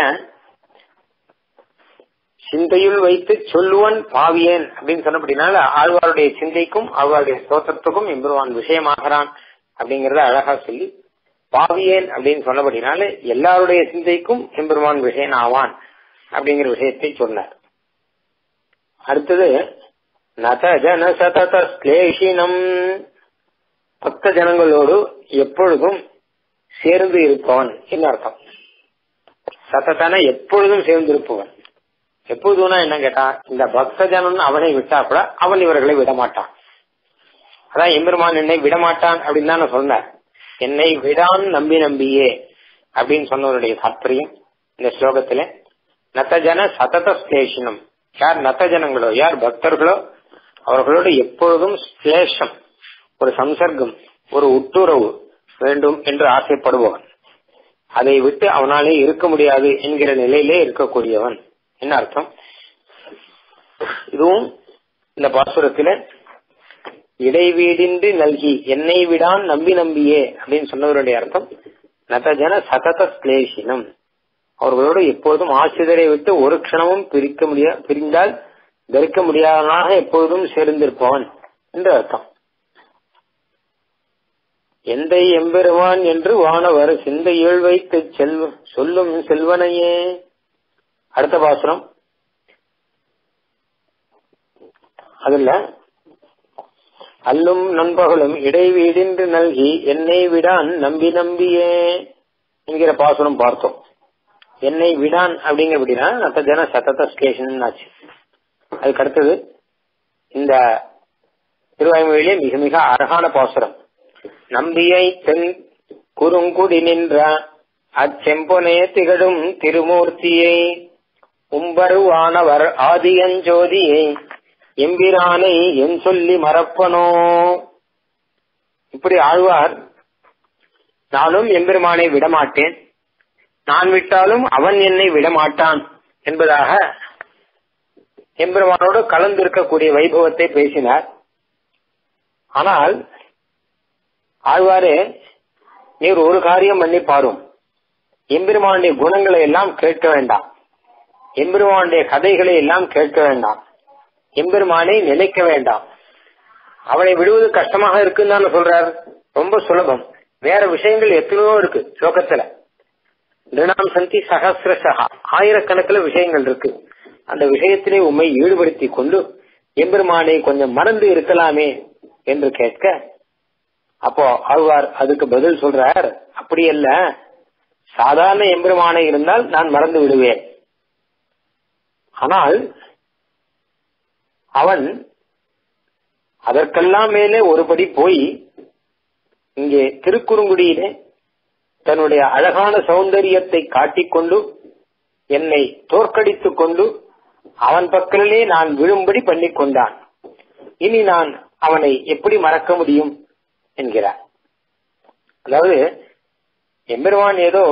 சிந்தையுள் வைத்து சொல்லுவன் பாவியன் அப்படின்னு சொன்னபடினால ஆழ்வாருடைய சிந்தைக்கும் ஆழ்வாருடைய ஸ்தோத்திரத்துக்கும் எம்பெருமான் விஷயமாகிறான் அப்படிங்கறத அழகா சொல்லி, பாவியன் அப்படின்னு சொன்னபடினால எல்லாருடைய சிந்தைக்கும் எம்பெருமான் விஷயன் ஆவான் அப்படிங்கிற விஷயத்தை சொன்னார். அடுத்தது நத ஜன சதத ஸ்லேஷினம், பக்த ஜனங்களோடு எப்பொழுதும் சேர்ந்து இருப்பவன் என்ன அர்த்தம். சதத்தன எப்பொழுதும் சேர்ந்து இருப்பவன். எப்பொழுதுனா என்ன கேட்டா, இந்த பக்த ஜனன் அவனை விட்டா கூட அவன் இவர்களை விடமாட்டான். அதான் எம்பெருமான் என்னை விடமாட்டான் அப்படின்னு தான் நான் சொன்னேன். என்னை விடான் நம்பி நம்பியே அப்படின்னு சொன்னவருடைய தாற்பயம் இந்த ஸ்லோகத்துல. நத்தஜன சதத ஸ்லேஷனம், யார் நத்த ஜனங்களோ யார் பக்தர்களோ அவர்களோடு எப்பொழுதும் ஸ்லேஷம், ஒரு சம்சர்க்கம், ஒரு உட்டுறவு வேண்டும் என்று ஆசைப்படுபவன், அதை விட்டு அவனாலே இருக்க முடியாது என்கிற நிலையிலே இருக்கக்கூடியவன் என்ன அர்த்தம். இதுவும் இந்த பாசுரத்தில இடைவீடின்றி நல்கி என்னை விடான் நம்பி நம்பியே அப்படின்னு சொன்னவருடைய அர்த்தம் நதஜன சதத ஸ்லேஷினம், அவர்களோடு எப்போதும் ஆசிரியரை விட்டு ஒரு க்ஷணமும் பிரிக்க முடியா பிரிந்தால் தரிக்க முடியாதவனாக எப்போதும் சேர்ந்திருப்பவன் என்று அர்த்தம். எந்தை எம்பெருமான் என்று வானவர் சிந்தை ஏழ் வைத்து செல்வ சொல்லும் செல்வனையே. அடுத்த பாசுரம். அதுல அல்லும் நண்பகலும் இடைவீடின்று நல்கி என்னை விடான் நம்பி நம்பியே என்கிற பாசுரம் பார்த்தோம். என்னை விடான் அப்படிங்கிற அப்படின்னா நத்த ஜன சதத ஸ்டேஷன் ஆச்சு. அதுக்கு அடுத்தது இந்த திருவாய்மொழியிலே மிக மிக அழகான பாசுரம். நம்பியை தென் குறுங்குடி நின்ற அச்செம்பொனே திகழும் திருமூர்த்தியை உம்பருவானவர் ஆதியஞ்சோதியை எம்பிரானை என் சொல்லி மறப்பனோ. இப்படி ஆழ்வார் நானும் எம்பெருமானை விடமாட்டேன், நான் விட்டாலும் அவன் என்னை விடமாட்டான் என்பதாக எம்பெருமானோடு கலந்திருக்கக்கூடிய வைபவத்தை பேசினார். ஆனால் ஆழ்வாரே நீர் ஒரு காரியம் பண்ணி பாரும், எம்பெருமானுடைய குணங்களை எல்லாம் கேட்க வேண்டாம், எம்பெருமானுடைய கதைகளை எல்லாம் கேட்க வேண்டாம், எம்பெருமானை நினைக்க வேண்டாம். அவனை விடுவது கஷ்டமாக இருக்குன்னு தானே சொல்றார். ரொம்ப சுலபம். வேற விஷயங்கள் எத்தனையோ இருக்கு லோகத்துல. திருநாம் சந்தி சகசிரசகா, ஆயிரக்கணக்கில் விஷயங்கள் இருக்கு. அந்த விஷயத்திலே உண்மை ஈடுபடுத்தி கொண்டு எம்பெருமானை கொஞ்சம் மறந்து இருக்கலாமே என்று கேட்க, அப்போ ஆழ்வார் அதுக்கு பதில் சொல்றார், அப்படி அல்ல, சாதாரண எம்பெருமானை இருந்தால் நான் மறந்து விடுவேன். ஆனால் அவன் அதற்கெல்லாம் மேலே ஒருபடி போய் இங்கே திருக்குறுங்குடியிலே தன்னுடைய அழகான சௌந்தரியத்தை காட்டிக்கொண்டு என்னை தோற்கடித்துக் கொண்டு அவன் பக்கத்திலே நான் விழும்படி பண்ணி கொண்டான். இனி நான் அவனை எப்படி மறக்க முடியும் என்கிறார். அதாவது எம்பெருமான் ஏதோ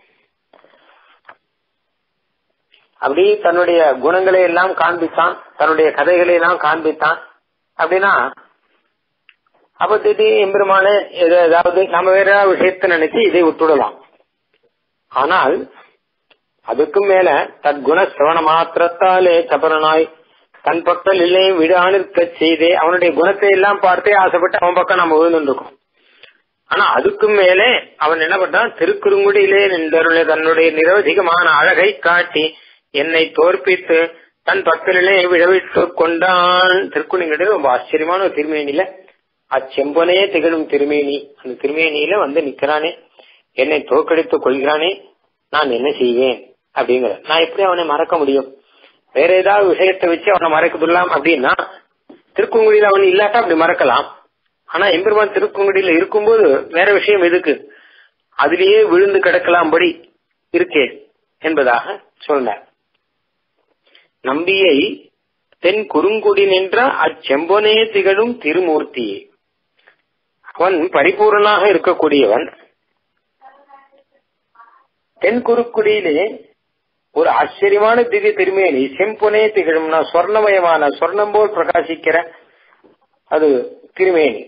அப்படி தன்னுடைய குணங்களை எல்லாம் காண்பித்தான், தன்னுடைய கதைகளை எல்லாம் காண்பித்தான் அப்படின்னா அப்ப திடீர் எம்பெருமான ஏதாவது நம்ம வேற விஷயத்தை நினைச்சு இதை விட்டுடலாம். ஆனால் அதுக்கும் மேல தற்குண சிரவண மாத்திரத்தாலே சபரனாய் தன் பக்கம் இல்லை விடானிருக்க செய்தே அவனுடைய குணத்தை எல்லாம் பார்த்தே ஆசைப்பட்டு அவன் பக்கம் நம்ம விழுந்துருக்கோம். ஆனா அதுக்கும் மேலே அவன் என்ன பண்ணான், திருக்குறுங்குடியிலே நின்றருளை தன்னுடைய நிரவதிகமான அழகை காட்டி என்னை தோற்பித்து தன் பக்கத்திலே விழவிட்டு கொண்டான். திருக்குறுங்குடியில ரொம்ப ஆச்சரியமான ஒரு திருமேனியில அச்செம்பனையே திகழும் திருமேனி, அந்த திருமேனியில வந்து நிக்கிறானே, என்னை தோற்கடித்துக் கொள்கிறானே, நான் என்ன செய்வேன் அப்படிங்கிற. நான் எப்படி அவனை மறக்க முடியும்? வேற ஏதாவது விஷயத்தை வச்சு அவனை மறக்கவிடலாம் அப்படின்னா திருக்குங்குடியில அவன் இல்லாட்டா அப்படி மறக்கலாம். ஆனா எம்பெருமான் திருக்குங்குடியில இருக்கும்போது வேற விஷயம் எதுக்கு, அதிலேயே விழுந்து கிடக்கலாம்படி இருக்கே என்பதாக சொன்னார். நம்பியை தென் குறுங்குடி நின்ற அச்செம்பொனே திகழும் திருமூர்த்தியே, அவன் பரிபூர்ணனாக இருக்கக்கூடியவன். தென் குறுக்குடியிலே ஒரு ஆச்சரியமான திவ்ய திருமேனி, செம்பொனே திகழும்னா சொர்ணமயமான சொர்ணம் போல் பிரகாசிக்கிற அது திருமேனி,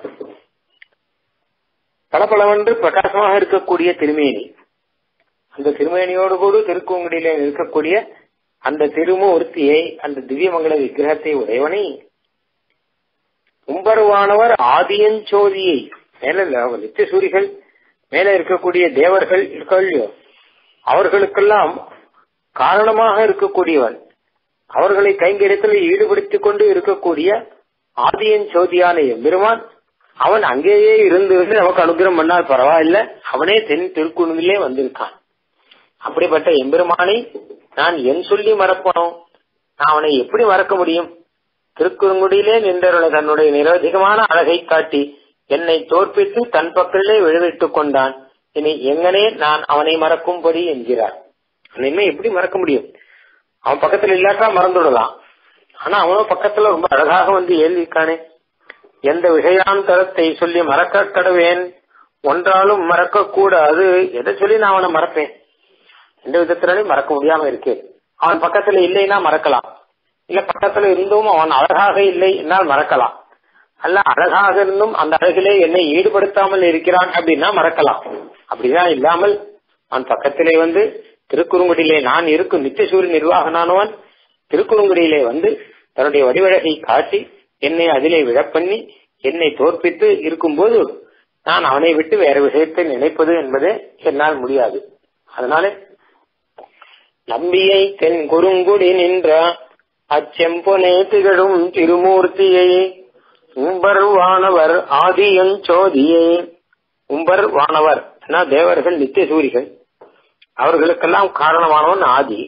பளபளவென்று பிரகாசமாக இருக்கக்கூடிய திருமேனி. அந்த திருமேனியோடு கூட திருக்குங்குடியிலே இருக்கக்கூடிய அந்த திருமூர்த்தியை, அந்த திவ்யமங்கல விக்கிரகத்தை உடையவனை, உம்பருவானவர் ஆதியஞ்சோதியை, மேல நித்திய சூரிகள் மேல இருக்கக்கூடிய தேவர்கள் இருக்கோ அவர்களுக்கெல்லாம் காரணமாக இருக்கக்கூடியவன், அவர்களை கைங்கரியத்தில் ஈடுபடுத்திக் கொண்டு இருக்கக்கூடிய ஆதியஞ்சோதியான எம்பெருமான், அவன் அங்கேயே இருந்து நமக்கு அனுகிரகம் பண்ணால் பரவாயில்ல, அவனே தென் திருக்குணுவிலே வந்திருக்கான். அப்படிப்பட்ட எம்பெருமானை நான் என் சொல்லி மறப்பனோ, நான் அவனை எப்படி மறக்க முடியும்? திருக்குறுங்குடியிலே நின்றருள தன்னுடைய நிரவதிகமான அழகை காட்டி என்னை தோற்பித்து தன் பக்கத்திலே விழுவிட்டுக் கொண்டான். இனி எங்கனே நான் அவனை மறக்கும்படி என்கிறார். இனிமே எப்படி மறக்க முடியும்? அவன் பக்கத்துல இல்லாட்டா மறந்துடலாம். ஆனா அவனோ பக்கத்துல ரொம்ப அழகாக வந்து ஏழ்விக்கானே, எந்த விஷயாந்தரத்தை சொல்லி மறக்க கடவேன், ஒன்றாலும் மறக்க கூடாது, எதை சொல்லி நான் அவனை மறப்பேன்? எந்த விதத்தினாலும் மறக்க முடியாம இருக்கு. அவன் பக்கத்துல இல்லைன்னா மறக்கலாம், இல்ல பக்கத்துல இருந்தும் அவன் அழகாக இல்லை என்னால் மறக்கலாம். அல்ல அழகாக இருந்தும் அந்த அழகிலே என்னை ஈடுபடுத்தாமல் இருக்கிறான் அப்படின்னா மறக்கலாம். அப்படிதான் இல்லாமல் அவன் பக்கத்திலே வந்து திருக்குறுங்குடியிலே நான் இருக்கும் நித்தியசூரி நிர்வாகனானவன் திருக்குறுங்குடியிலே வந்து தன்னுடைய வடிவழகை காட்டி என்னை அதிலே விழப்பண்ணி என்னை தோற்பித்து இருக்கும்போது நான் அவனை விட்டு வேற விஷயத்தை நினைப்பது என்பதே என்னால் முடியாது. அதனால நம்பியை தென் குறுங்குடி நின்ற அச்செம்பொனே திகழும் திருமூர்த்தியை உம்பர் வானவர் ஆதியஞ்சோதியை. உம்பர் வானவர் தேவர்கள் நித்தியசூரிகள், அவர்களுக்கெல்லாம் காரணமானவன் ஆதி.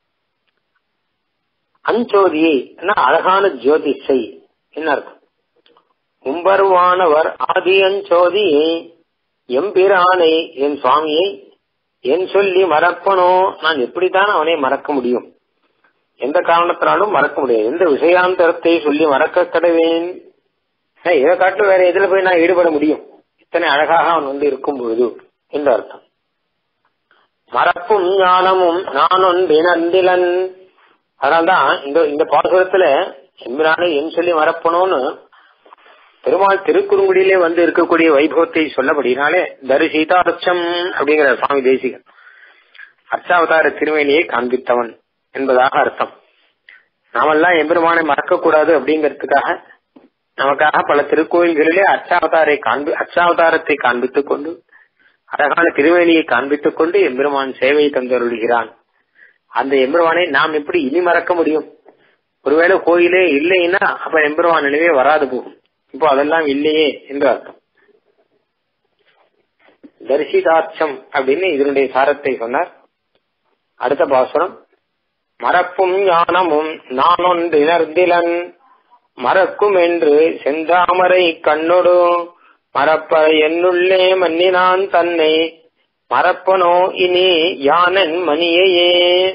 அஞ்சோதியை அழகான ஜோதிஷை என்ன அர்த்தம்? உம்பர் வானவர் ஆதி அஞ்சோதியை எம்பிரானை என் சுவாமியை என் சொல்லி மறப்பனோ, நான் எப்படித்தான் அவனை மறக்க முடியும்? எந்த காரணத்தினாலும் மறக்க முடியாது. எந்த விஷயாந்தரத்தை சொல்லி மறக்க கடவேன்? இதை காட்டு வேற எதுல போய் நான் ஈடுபட முடியும்? இத்தனை அழகாக அவன் வந்து இருக்கும் பொழுது என்று அர்த்தம். மறப்பும் ஞானமும் நான் ஒன்றினந்திலன். அதனால்தான் இந்த இந்த பாசுரத்துல எம்பிரானை என் சொல்லி மறப்பனோன்னு பெருமாள் திருக்குறுங்குடியிலே வந்து இருக்கக்கூடிய வைபவத்தை சொல்லபடினாலே தரிசீதார்ச்சம் அப்படிங்கிற சுவாமி தேசிகன் அர்ச்சாவதார திருமேனியை காண்பித்தவன் என்பதாக அர்த்தம். நாமெல்லாம் எம்பெருமானை மறக்க கூடாது அப்படிங்கிறதுக்காக நமக்காக பல திருக்கோயில்களிலே அர்ச்சாவதாரை காண்பி அர்ச்சாவதாரத்தை காண்பித்துக் கொண்டு அழகான திருவேணியை காண்பித்துக் கொண்டு எம்பெருமான் சேவையை தந்தருள்கிறான். அந்த எம்பெருமானை நாம் எப்படி இனி மறக்க முடியும்? ஒருவேளை கோயிலே இல்லைன்னா அப்ப எம்பெருமான் நினைவே வராது போகும். இப்போ அதெல்லாம் இல்லையே என்று அர்த்தம். தரிசிதாட்சம் அப்படின்னு இதனுடைய சாரத்தை சொன்னார். அடுத்த பாசுரம் மறப்பும் ஞானமும் நான் ஒன்றினர்திலன் மறக்கும் என்று செந்தாமரை கண்ணொடு மறப்ப என்னுள்ளே மன்னினான் தன்னை மறப்பனோ இனி யானன் மணியையே.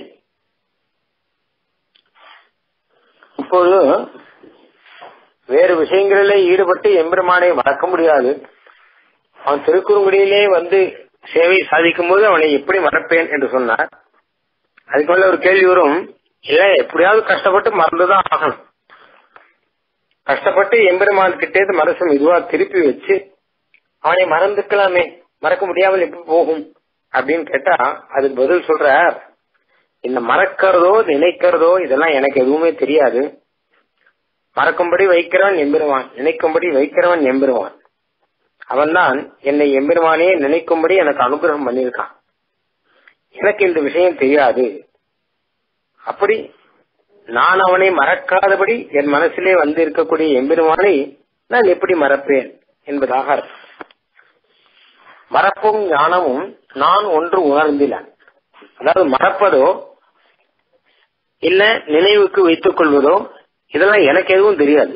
இப்போது வேறு விஷயங்களிலே ஈடுபட்டு எம்பெருமானை மறக்க முடியாது. அவன் திருக்குறுங்குடியிலே வந்து சேவை சாதிக்கும் போது அவனை எப்படி மறப்பேன் என்று சொன்னார். அதுக்கு மேல ஒரு கேள்வி வரும், இல்ல எப்படியாவது கஷ்டப்பட்டு மறந்துதான் ஆகணும். கஷ்டப்பட்டு எம்பெருமான் கிட்டே மனசு இதுவா திருப்பி வச்சு அவனை மறந்துக்கலாமே, மறக்க முடியாமல் எப்படி போகும் அப்படின்னு கேட்டா அது பதில் சொல்ற, இந்த மறக்கிறதோ நினைக்கிறதோ இதெல்லாம் எனக்கு எதுவுமே தெரியாது. மறக்கும்படி வைக்கிறவன் எம்பெருமான், நினைக்கும்படி வைக்கிறவன் எம்பெருமான். அவன் தான் என்னை எம்பெருமானே நினைக்கும்படி எனக்கு அனுகிரகம் பண்ணியிருக்கான். எனக்கு இந்த விஷயம் தெரியாது. அப்படி நான் அவனை மறக்காதபடி என் மனசிலே வந்து இருக்கக்கூடிய எம்பெருமானை நான் எப்படி மறப்பேன் என்பதாக அர்த்தம். மறப்பும் ஞானமும் நான் ஒன்று உணர்ந்தில. அதாவது மறப்பதோ இல்ல நினைவுக்கு வைத்துக் கொள்வதோ இதெல்லாம் எனக்கு எதுவும் தெரியாது.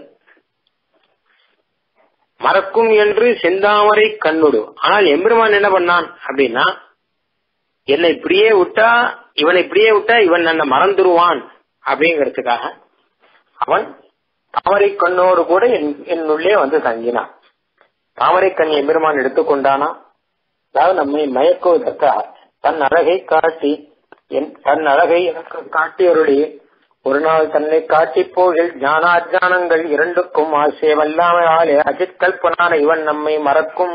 மறக்கும் என்று செந்தாமரை கண்ணுடு. ஆனால் எம்பெருமான் என்ன பண்ணான் அப்படின்னா, என்னை இப்படியே விட்டா இவனை இப்படியே விட்டா இவன் என்ன மறந்துருவான் அப்படிங்கறதுக்காக அவன் தாமரை கண்ணோடு கூட என்னுள்ளே வந்து தங்கினான். தாமரை கண் எம்பெருமான் எடுத்துக்கொண்டானா, அதாவது நம்மை மயக்குவதற்காக தன் அழகை காட்டி தன் அழகை எனக்கு காட்டி அருளி ஒரு நாள் தன்னை காட்டி போகில் ஞானாஜானங்கள் இரண்டுக்கும் ஆசை வல்லாமையாலே அஜித் கல்பனான இவன் நம்மை மறக்கும்.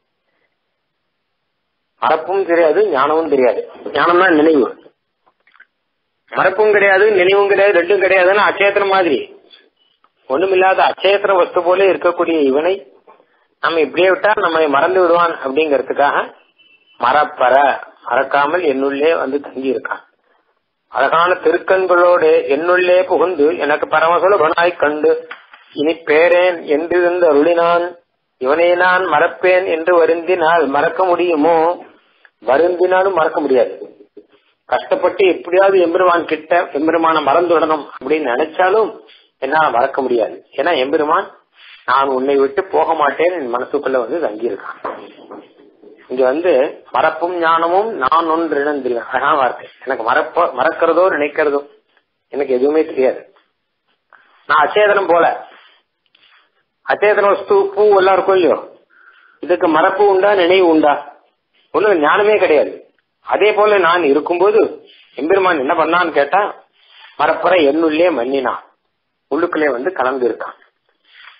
மறப்பும் தெரியாது, ஞானமும் தெரியாது. ஞானம்னா நினைவு, மறப்பும் கிடையாது, நினைவும் கிடையாது, ரெண்டும் கிடையாதுன்னா அச்சேத்திரம் மாதிரி ஒண்ணுமில்லாத அச்சேத்திர வஸ்து போல இருக்கக்கூடிய இவனை நம்ம இப்படியே விட்டா நம்மை மறந்து விடுவான் அப்படிங்கறதுக்காக மறப்பற மறக்காமல் என்னுள்ளே வந்து தங்கி இருக்கான். அழகான திருக்கண்களோடு என்னுள்ளே புகுந்து எனக்கு பரமசுலபனாய் கண்டு இனி பேரேன் என்று அருளினான். இவனை நான் மறப்பேன் என்று வருந்தினால் மறக்க முடியுமோ? வருந்தினாலும் மறக்க முடியாது. கஷ்டப்பட்டு எப்படியாவது எம்பெருமான் கிட்ட எம்பெருமான மறந்து விடணும் அப்படின்னு நினைச்சாலும் என்னால மறக்க முடியாது. ஏன்னா எம்பெருமான் நான் உன்னை விட்டு போக மாட்டேன் என் மனசுக்குள்ள வந்து தங்கியிருக்கான். இங்க வந்து மறப்பும் ஞானமும் நான் ஒன்று இழந்திருவேன். அழகான வார்த்தை. எனக்கு மறப்ப மறக்கிறதோ நினைக்கிறதோ எனக்கு எதுவுமே தெரியாது. நான் அச்சேதனம் போல, அச்சேதன வஸ்து பூ எல்லாம் இருக்கும் இல்லையோ, இதுக்கு மறப்பு உண்டா நினைவு உண்டா? ஒன்னும் ஞானமே கிடையாது. அதே போல நான் இருக்கும்போது எம்பெருமான் என்ன பண்ணான்னு கேட்டா மறப்பற என்னுள்ளே மன்னினான், உள்ளுக்குள்ளே வந்து கலந்து இருக்கான்.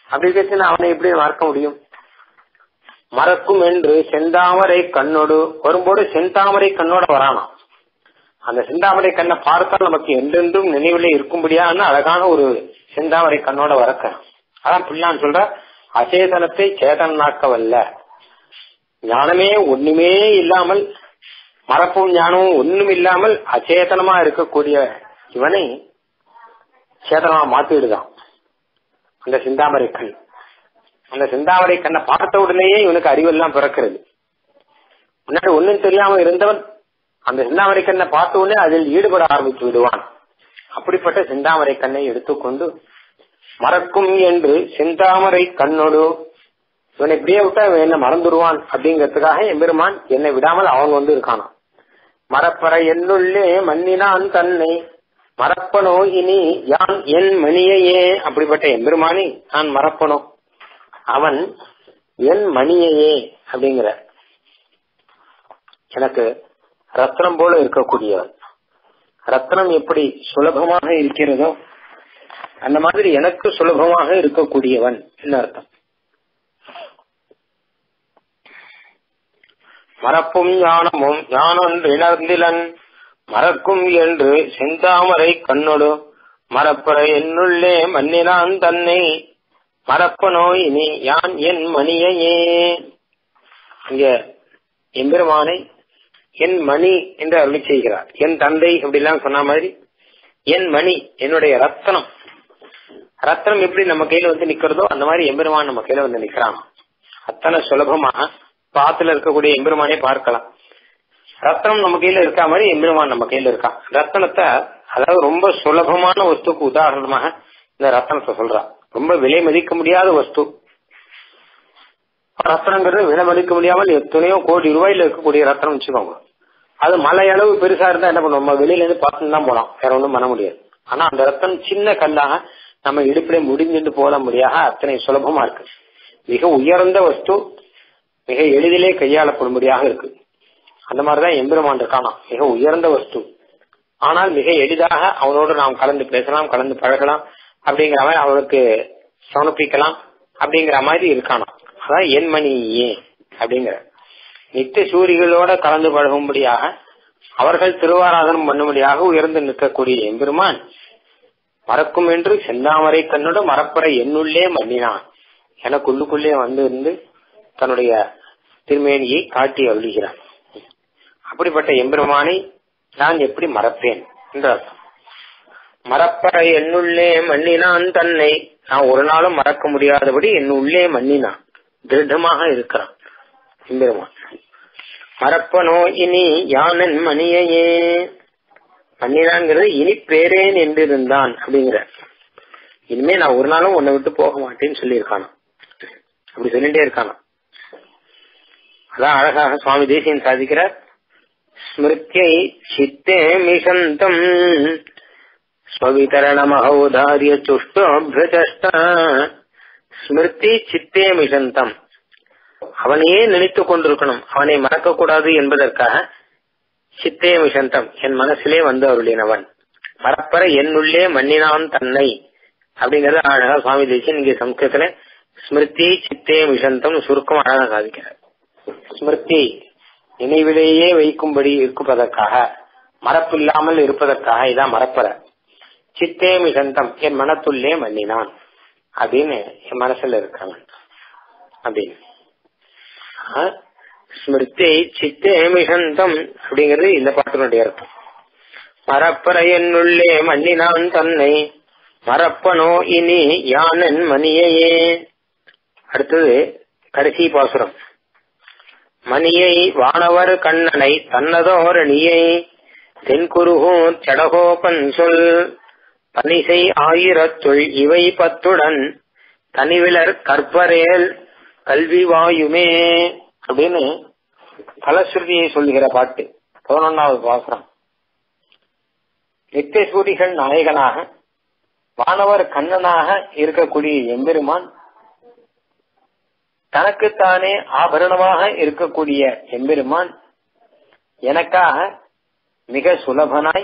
அப்படி கேட்டு அவனை எப்படி மறக்க முடியும்? மறக்கும் என்று செந்தாமரை கண்ணோடு வரும்போது செந்தாமரை கண்ணோட வரானா. அந்த செந்தாமரை கண்ணை பார்த்தால் நமக்கு என்றென்றும் நினைவிலே இருக்கும்படியான அழகான ஒரு செந்தாமரை கண்ணோட வரக்க. அதான் பிள்ளான்னு சொல்ற, அச்சேதனத்தை சேதனாக்க வல்ல, ஞானமே ஒண்ணுமே இல்லாமல், மறப்பும் ஞானமும் ஒண்ணும் இல்லாமல் அச்சேதனமா இருக்கக்கூடிய இவனை சேதனமா மாத்திடுதான் அந்த செந்தாமரை கண். அந்த செந்தாமரை கண்ணை பார்த்த உடனேயே இவனுக்கு அறிவெல்லாம் பிறக்கிறது. முன்னாடி ஒன்னும் தெரியாம இருந்தவன் அந்த செந்தாமரை கண்ணை பார்த்த உடனே அதில் ஈடுபட ஆரம்பித்து விடுவான். அப்படிப்பட்ட செந்தாமரை கண்ணை எடுத்துக்கொண்டு மறக்கும் என்று செந்தாமரை கண்ணோடு இவனை இப்படியே விட்டா இவன் என்ன மறந்துடுவான் அப்படிங்கறதுக்காக எம்பெருமான் என்னை விடாமல் அவங்க வந்து இருக்கானா. மறப்பற என்னுள்ளே மன்னினான் தன்னை மறப்பனோ இனி யான் என் மணியையே. அப்படிப்பட்ட எம்பெருமானி நான் மறப்பனோ, அவன் என் மணியையே அப்படிங்கிற எனக்கு ரத்னம் போல இருக்கக்கூடியவன். ரத்னம் எப்படி சுலபமாக இருக்கிறதோ அந்த மாதிரி எனக்கு சுலபமாக இருக்கக்கூடியவன் என்ன அர்த்தம். மறப்பும் ஞானமும் ஞானொன்றிலன் மறக்கும் என்று செந்தாமரை கண்ணொடு மறப்பற என்னுள்ளே மன்னினான் தன்னை மறப்பனோ இனி யான் என் மணியையே. இங்க எம்பெருமானை என் மணி என்று அருளி செய்கிறார். என் தந்தை அப்படிலாம் சொன்ன மாதிரி என் மணி என்னுடைய ரத்னம். ரத்னம் எப்படி நம்ம கையில வந்து நிக்கிறதோ அந்த மாதிரி எம்பெருமான் நம்ம கையில வந்து நிக்கிறான். அத்தனை சுலபமா பாத்துல இருக்கக்கூடிய எம்பெருமானே பார்க்கலாம். ரத்னம் நம்ம கையில இருக்கா மாதிரி எம்பெருமான் நம்ம கையில இருக்கான். ரத்னத்தை அதாவது ரொம்ப சுலபமான வஸ்துக்கு உதாரணமாக இந்த ரத்னத்தை சொல்றான். ரொம்ப விலை மதிக்க முடியாத வஸ்து ரத்னங்கிறது. விலை மதிக்க முடியாமல் எத்தனையோ கோடி ரூபாயில இருக்கக்கூடிய ரத்னம் வச்சுக்கோங்க. அது மலை அளவு பெருசா இருந்தா என்ன பண்ணுவோம், நம்ம வெளியில இருந்து பார்த்துன்னு தான் போலாம், வேற ஒன்றும் பண்ண முடியாது. ஆனா அந்த ரத்தம் சின்ன கல்லாக நம்ம இடுப்பிலே முடிஞ்சுட்டு போட முடியாத அத்தனை சுலபமா இருக்கு. மிக உயர்ந்த வஸ்து மிக எளிதிலே கையாளப்படும்படியாக இருக்கு. அந்த மாதிரிதான் எம்பெருமான் இருக்கானா. மிக உயர்ந்த வஸ்து ஆனால் மிக எளிதாக அவனோடு நாம் கலந்து பேசலாம், கலந்து பழகலாம், அப்படிங்கிற மாதிரி அவனுக்கு சமர்ப்பிக்கலாம் அப்படிங்கிற மாதிரி இருக்கானா. அதான் என் மணியே அப்படிங்கிற நித்திய சூரிகளோட கலந்து பழகும்படியாக அவர்கள் திருவாராதனம் பண்ணும்படியாக உயர்ந்து நிற்கக்கூடிய எம்பெருமான் மறக்கும் என்று செந்தாமரை கண்ணோட மறப்பற என்னுள்ளே மன்னினான். எனக்குள்ளுக்குள்ளே வந்து இருந்து தன்னுடைய திருமேனியை காட்டி அருளுகிறான். அப்படிப்பட்ட எம்பெருமானை நான் எப்படி மறப்பேன் என்றார். மறப்பற என்னுள்ளே மன்னினான் தன்னை, நான் ஒரு நாளும் மறக்க முடியாதபடி என் உள்ளே மன்னினான், திருடமாக இருக்கிறான் எம்பெருமான். மறப்பனோ இனி யானன் மணியையே. மன்னினான்ங்கிறது இனி பேரேன் என்று இருந்தான் அப்படிங்கிற. இனிமே நான் ஒரு நாளும் உன்னை விட்டு போக மாட்டேன்னு சொல்லி இருக்கானா. அப்படி சொல்லிட்டே இருக்கானா. அதான் அழகாக சுவாமி தேசியன் சாதிக்கிறார். ஸ்மிருத்யை சித்தே மிஷந்தம் ஸ்வவிதரணமஹௌதாரிய சுஷ்டோப்ரஜஷ்ட. ஸ்மிருதி சித்தே மிஷந்தம், அவனையே நினைத்துக் கொண்டிருக்கணும், அவனை மறக்க கூடாது என்பதற்காக சித்தே மிஷந்தம் என் மனசிலே வந்து அருளினவன். மறப்பற என்னுள்ளே மன்னினான் தன்னை அப்படிங்கறது அழகா சுவாமி தேசியன் இங்கே சம்ஸ்கிருதத்துல ஸ்மிருதி சித்தே மிஷந்தம் சுருக்கம் அழகா சாதிக்கிறார். ஸ்மிருதி நினைவிலேயே வைக்கும்படி இருப்பதற்காக, மறப்பில்லாமல் இருப்பதற்காக இதான் மறப்பற. சித்தே மிஷந்தம் என் மனத்துள்ளே மன்னினான் அப்படின்னு என் மனசுல இருக்காங்க அப்படின்னு. ஸ்மிருதி சித்தே மிஷந்தம் அப்படிங்கிறது இந்த பாட்டினுடைய அர்த்தம். மறப்பற என்னுள்ளே மன்னினான் தன்னை மறப்பனோ இனி யானன் மணியையே. அடுத்தது கடைசி பாசுரம். மணியை வானவர் கண்ணனை தன்னதோரணியை தென்குருகோ சடகோபன் சொல் பனிசை ஆயிரத்துள் இவை பத்துடன் தனிவிலர் கற்பரேல் கல்வி வாயுமே அப்படின்னு பலஸ்ருதியை சொல்லுகிற பாட்டு பதினொன்னாவது பாசுரம். நித்தியசூரிகள் நாயகனாக வானவர் கண்ணனாக இருக்கக்கூடிய எம்பெருமான், தனக்குத்தானே ஆபரணமாக இருக்கக்கூடிய எம்பெருமான் எனக்காக மிக சுலபனாய்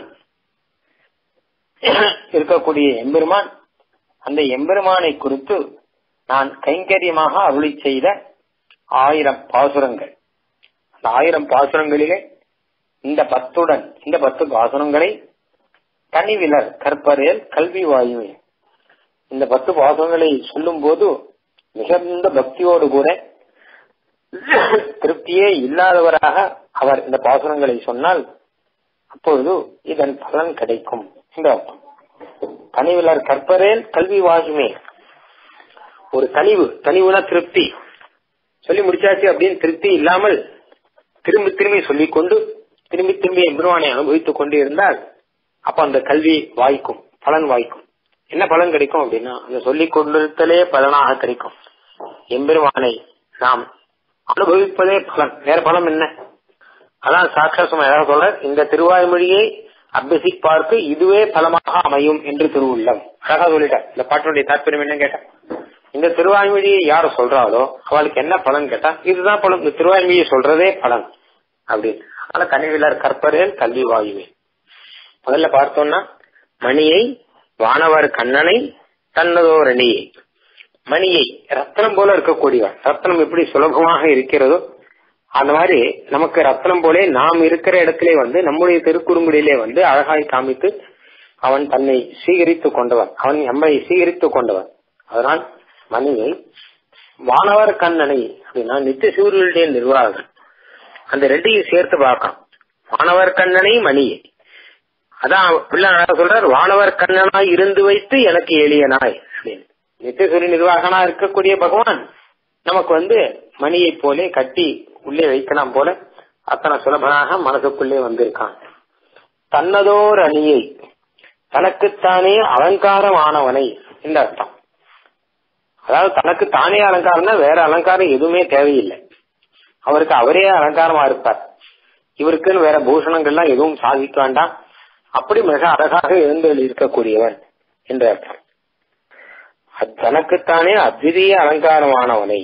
இருக்கக்கூடிய எம்பெருமான், அந்த எம்பெருமானை குறித்து நான் கைங்கரியமாக அருளி செய்த ஆயிரம் பாசுரங்கள். அந்த ஆயிரம் பாசுரங்களிலே இந்த பத்துடன் இந்த பத்து பாசுரங்களை தனிவிலர் கற்பறையல் கல்வி வாயுமே. இந்த பத்து பாசுரங்களை சொல்லும் போது மிகுந்த பக்தியோடு கூட திருப்தியே இல்லாதவராக அவர் இந்த பாசுரங்களை சொன்னால் அப்பொழுது இதன் பலன் கிடைக்கும் இந்த அர்த்தம். தனிவிலர் கற்பறையல் கல்வி வாயுமே. ஒரு தனிவு, தனிவுனா திருப்தி, சொல்லி முடிச்சாச்சு அப்படின்னு திருப்தி இல்லாமல் திரும்பி திரும்பி சொல்லிக் கொண்டு திரும்பி திரும்பி எம்பெருமானை அனுபவித்துக் கொண்டு இருந்தால் அப்ப அந்த கல்வி வாய்க்கும், பலன் வாய்க்கும். என்ன பலன் கிடைக்கும் அப்படின்னா அந்த சொல்லிக் கொண்டிருத்தலே பலனாக கிடைக்கும். எம்பெருமானை நாம் அனுபவிப்பதே பலன், வேற பலம் என்ன? அதான் சாட்சாசம் ஏதாவது சொல்ற, இந்த திருவாய்மொழியை அபியசிப்பார்க்கு இதுவே பலமாக அமையும் என்று திருவுள்ளம். அழகா சொல்லிட்டார். இந்த பாட்டினுடைய தாற்பயம் என்ன கேட்டா, இந்த திருவாய்மொழியை யார் சொல்றாளோ அவளுக்கு என்ன பலன் கேட்டா இதுதான் பலன், இந்த திருவாய்மொழியை சொல்றதே பலன் அப்படின்னு. அதனால கனிவிலர் கற்பறையல் கல்வி வாயுவே. முதல்ல பார்த்தோம்னா மணியை வானவர் கண்ணனை தன்னதோர் அணியை. மணியை ரத்னம் போல இருக்கக்கூடியவன். ரத்னம் எப்படி சுலபமாக இருக்கிறதோ அந்த மாதிரி நமக்கு ரத்னம் போலே நாம் இருக்கிற இடத்திலே வந்து நம்முடைய திருக்குறுங்குடியிலே வந்து அழகாய் காமித்து அவன் தன்னை சீகரித்துக் கொண்டவன், அவன் நம்மை சீகரித்துக் கொண்டவன். அதனால் மணியை வானவர் கண்ணனை அப்படின்னா நித்திய சூரியனுடைய நிர்வாகம், அந்த ரெண்டையும் சேர்த்து பார்க்கலாம். வானவர் கண்ணனை மணியை, அதான் பிள்ளை சொல்றார், வானவர் கண்ணனாய் இருந்து வைத்து எனக்கு எளியனாய் அப்படின்னு. நித்திய சூரிய நிர்வாகனா இருக்கக்கூடிய பகவான் நமக்கு வந்து மணியை போலே கட்டி உள்ளே வைக்கலாம் போல அத்தனை சுலபனாக மனசுக்குள்ளே வந்திருக்கான். தன்னதோர் அணியை, தனக்குத்தானே அலங்காரமானவனை இந்த அர்த்தம். அதாவது தனக்கு தானே அலங்காரம்னா வேற அலங்காரம் எதுவுமே தேவையில்லை. அவருக்கு அவரே அலங்காரமா இருப்பார். இவருக்குன்னு வேற பூஷணங்கள்லாம் எதுவும் சாதிக்க வேண்டாம். அப்படி மிக அழகாக எழுந்தல் இருக்கக்கூடியவன் என்ற அர்த்தம். தனக்குத்தானே அத்விதீய அலங்காரமானவனை.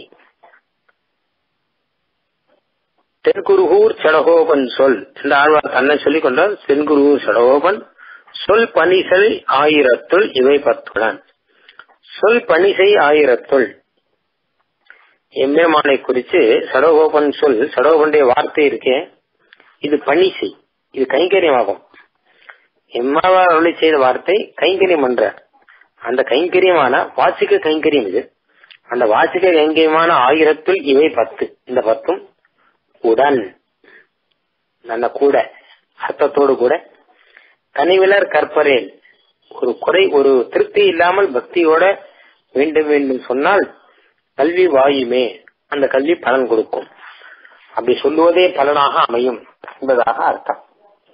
தென்குருகூர் சடகோபன் சொல் இந்த ஆழ்வார் தன்னை சொல்லிக் கொண்டார். தென்குருகூர் சடகோபன் சொல் பணிசல் ஆயிரத்துள் இவை பத்துடன். சொல் பணிசை ஆயிரத்துள் எம்பெருமானை குறிச்சு சடகோபன் சொல், சடகோபனுடைய வார்த்தை இருக்கே இது பணிசை, இது கைங்கரியமாகும். எம்மாவார் அருளி செய்த வார்த்தை கைங்கரியம் என்ற அந்த கைங்கரியமான வாசிக்க கைங்கரியம் இது. அந்த வாசிக்க கைங்கரியமான ஆயிரத்துள் இவை பத்து, இந்த பத்தும் உடன் நல்ல கூட அர்த்தத்தோடு கூட கனிவிலர் கற்பரேல் ஒரு குறை ஒரு திருப்தி இல்லாமல் பக்தியோட வேண்டும் வேண்டும் சொன்னால் கல்வி வாயுமே, அந்த கல்வி பலன் கொடுக்கும். அப்படி சொல்லுவதே பலனாக அமையும் என்பதாக அர்த்தம்.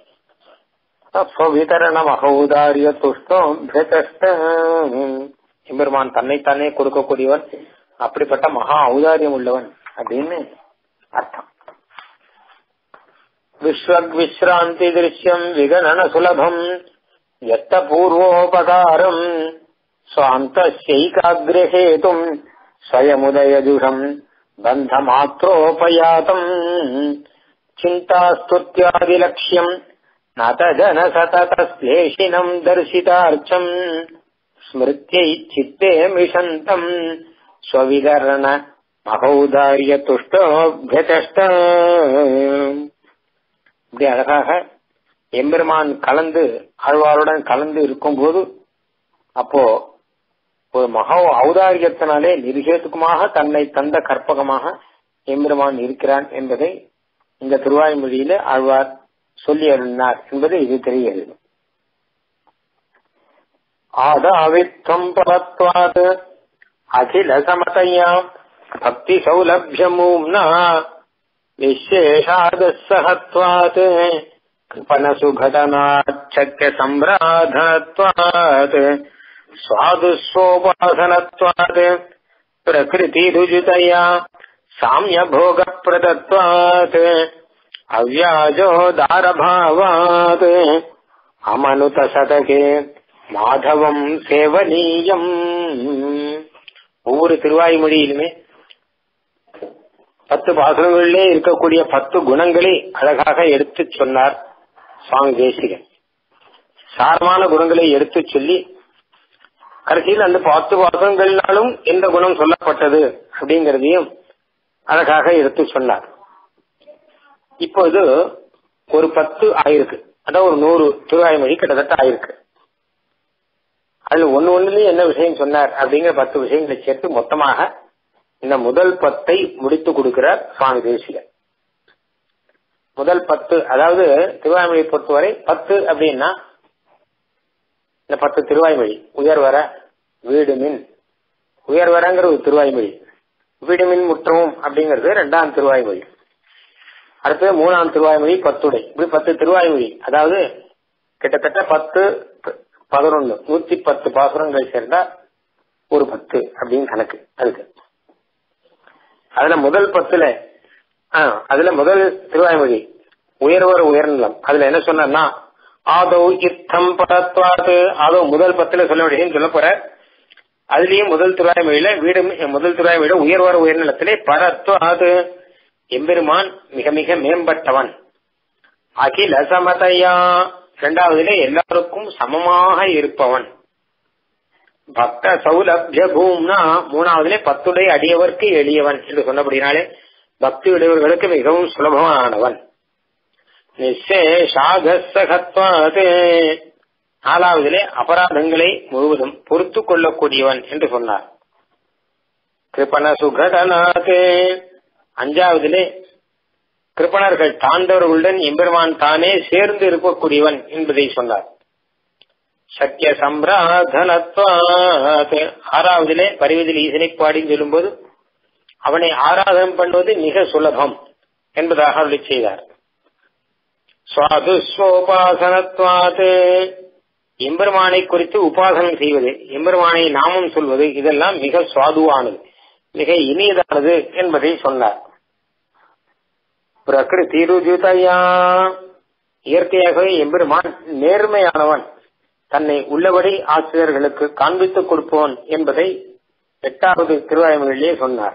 விதரணம் அகௌதாரிய துஷ்டம் எம்பெருமான் தன்னைத்தானே கொடுக்கக்கூடியவன், அப்படிப்பட்ட மகா ஔதாரியம் உள்ளவன் அப்படின்னு அர்த்தம். விஸ்வக் விஸ்ராந்தி திருஷ்யம் விகணன சுலபம் எத்த பூர்வோபகாரம் ஸ்வாந்தஸ்யைகாக்ரஹேதும் ஸ்வயமுதயஜுஷம் பந்த மாத்ரோபயாதம் சிந்தாஸ்துத்யாதிலக்ஷ்யம் நதஜன சததஸ்லேஷினம் தர்சிதார்ச்சம் ஸ்மிருத்யை சித்தே மிஷந்தம் ஸ்வவிதரண மகௌதாரிய துஷ்டோப்யதஷ்ட. இப்படி அழகாக எம்பெருமான் கலந்து ஆழ்வாருடன் கலந்து இருக்கும் போது அப்போ ஒரு மகா ஔதாரியத்தினாலே நிர்ஹேதுக்கமாக தன்னை தந்த கற்பகமாக எம்பெருமான் இருக்கிறான் என்பதை இந்த திருவாய்மொழியில ஆழ்வார் சொல்லி அருளினார் என்பது இது தெரிகிறது. ஆதாவித்வம் பரத்வாத் அகில சமதயா பக்தி சௌலபியமூம்னா விசேஷாதசஹத்வாத் கிருபணசுகடனாச்சக்ய சம்பிராதத்வாத் சுவாதுஸ்வோபாசனத்வாத் பிரகிருதி ருஜுதயா சாம்ய போக பிரதத்வாத் அவ்யாஜோதாரபாவாத் அமனுத சதகே மாதவம் சேவனீயம். ஒவ்வொரு திருவாய்மொழியிலுமே பத்து பாசுரங்களிலே இருக்கக்கூடிய பத்து குணங்களை அழகாக எடுத்து சொன்னார் சுவாமி தேசிகன். சாரமான குணங்களை எடுத்து சொல்லி கடைசியில் அந்த பத்து பாசங்கள்னாலும் எந்த குணம் சொல்லப்பட்டது அப்படிங்கறதையும் அழகாக எடுத்து சொன்னார். இப்போது ஒரு பத்து ஆயிருக்கு, அதான் ஒரு நூறு திருவாய்மொழி கிட்டத்தட்ட ஆயிருக்கு. அதுல ஒன்னு ஒண்ணுலயும் என்ன விஷயம் சொன்னார் அப்படிங்கிற பத்து விஷயங்களை சேர்த்து மொத்தமாக இந்த முதல் பத்தை முடித்து கொடுக்கிறார் சுவாமி தேசிகர். முதல் பத்து, அதாவது திருவாய்மொழியை பொறுத்தவரை பத்து அப்படின்னா இந்த பத்து திருவாய்மொழி உயர்வர வீடுமின், உயர்வரங்கிற ஒரு திருவாய்மொழி, வீடுமின் முற்றமும் அப்படிங்கிறது இரண்டாம் திருவாய்மொழி, அடுத்தது மூணாம் திருவாய்மொழி பத்துடை, இப்படி பத்து திருவாய்மொழி. அதாவது கிட்டத்தட்ட பத்து பதினொன்னு நூத்தி பத்து பாசுரங்கள் சேர்ந்தா ஒரு பத்து அப்படின்னு கணக்கு. அதுக்கு அதுல முதல் பத்துல அதுல முதல் திருவாய்மொழி உயர்வர் உயர்நிலம். அதுல என்ன சொன்னா ஆதோ யுத்தம் பரத்வாது, ஆதோ முதல் பத்துல சொல்ல வேண்டியதுன்னு சொல்ல போற. அதுலயும் முதல் திருவாய்மொழியில வீடு முதல் திருவாய்மொழியில உயர்வர் உயர்நிலத்திலே பரத்வாது எம்பெருமான் மிக மிக மேம்பட்டவன். அகில சமதையா இரண்டாவதுல எல்லாருக்கும் சமமாக இருப்பவன். பக்த சௌலபிய பூம்னா மூணாவதுல பத்துடைய அடியவர்க்கு எளியவன் என்று சொன்னபடினாலே பக்தி உடையவர்களுக்கு மிகவும் சுலபமானவன். நிச்சேஷாகத்வாது நாலாவதிலே அபராதங்களை முழுவதும் பொறுத்து கொள்ளக்கூடியவன் என்று சொன்னார். கிருபண சுகடனாது அஞ்சாவதிலே கிருப்பணர்கள் தாண்டவர்களுடன் எம்பெருமான் தானே சேர்ந்து இருக்கக்கூடியவன் என்பதை சொன்னார். சத்திய சம்பிராதனத்வாது ஆறாவதிலே பரிவதில் ஈசனை பாடி சொல்லும்போது அவனை ஆராதனம் பண்ணுவது மிக சுலபம் என்பதாக அருளி செய்தார். சுவாது ஸ்வோபாசனத்வாது எம்பெருமானை குறித்து உபாசனம் செய்வது, எம்பெருமானை நாமம் சொல்வது இதெல்லாம் மிக சுவாதுவானது, மிக இனியதானது என்பதை சொன்னார். பிரகிருதி ருஜுதயா இயற்கையாகவே எம்பெருமான் நேர்மையானவன், தன்னை உள்ளபடி ஆசிரியர்களுக்கு காண்பித்துக் கொடுப்பவன் என்பதை எட்டாவது திருவாய்மொழியிலே சொன்னார்.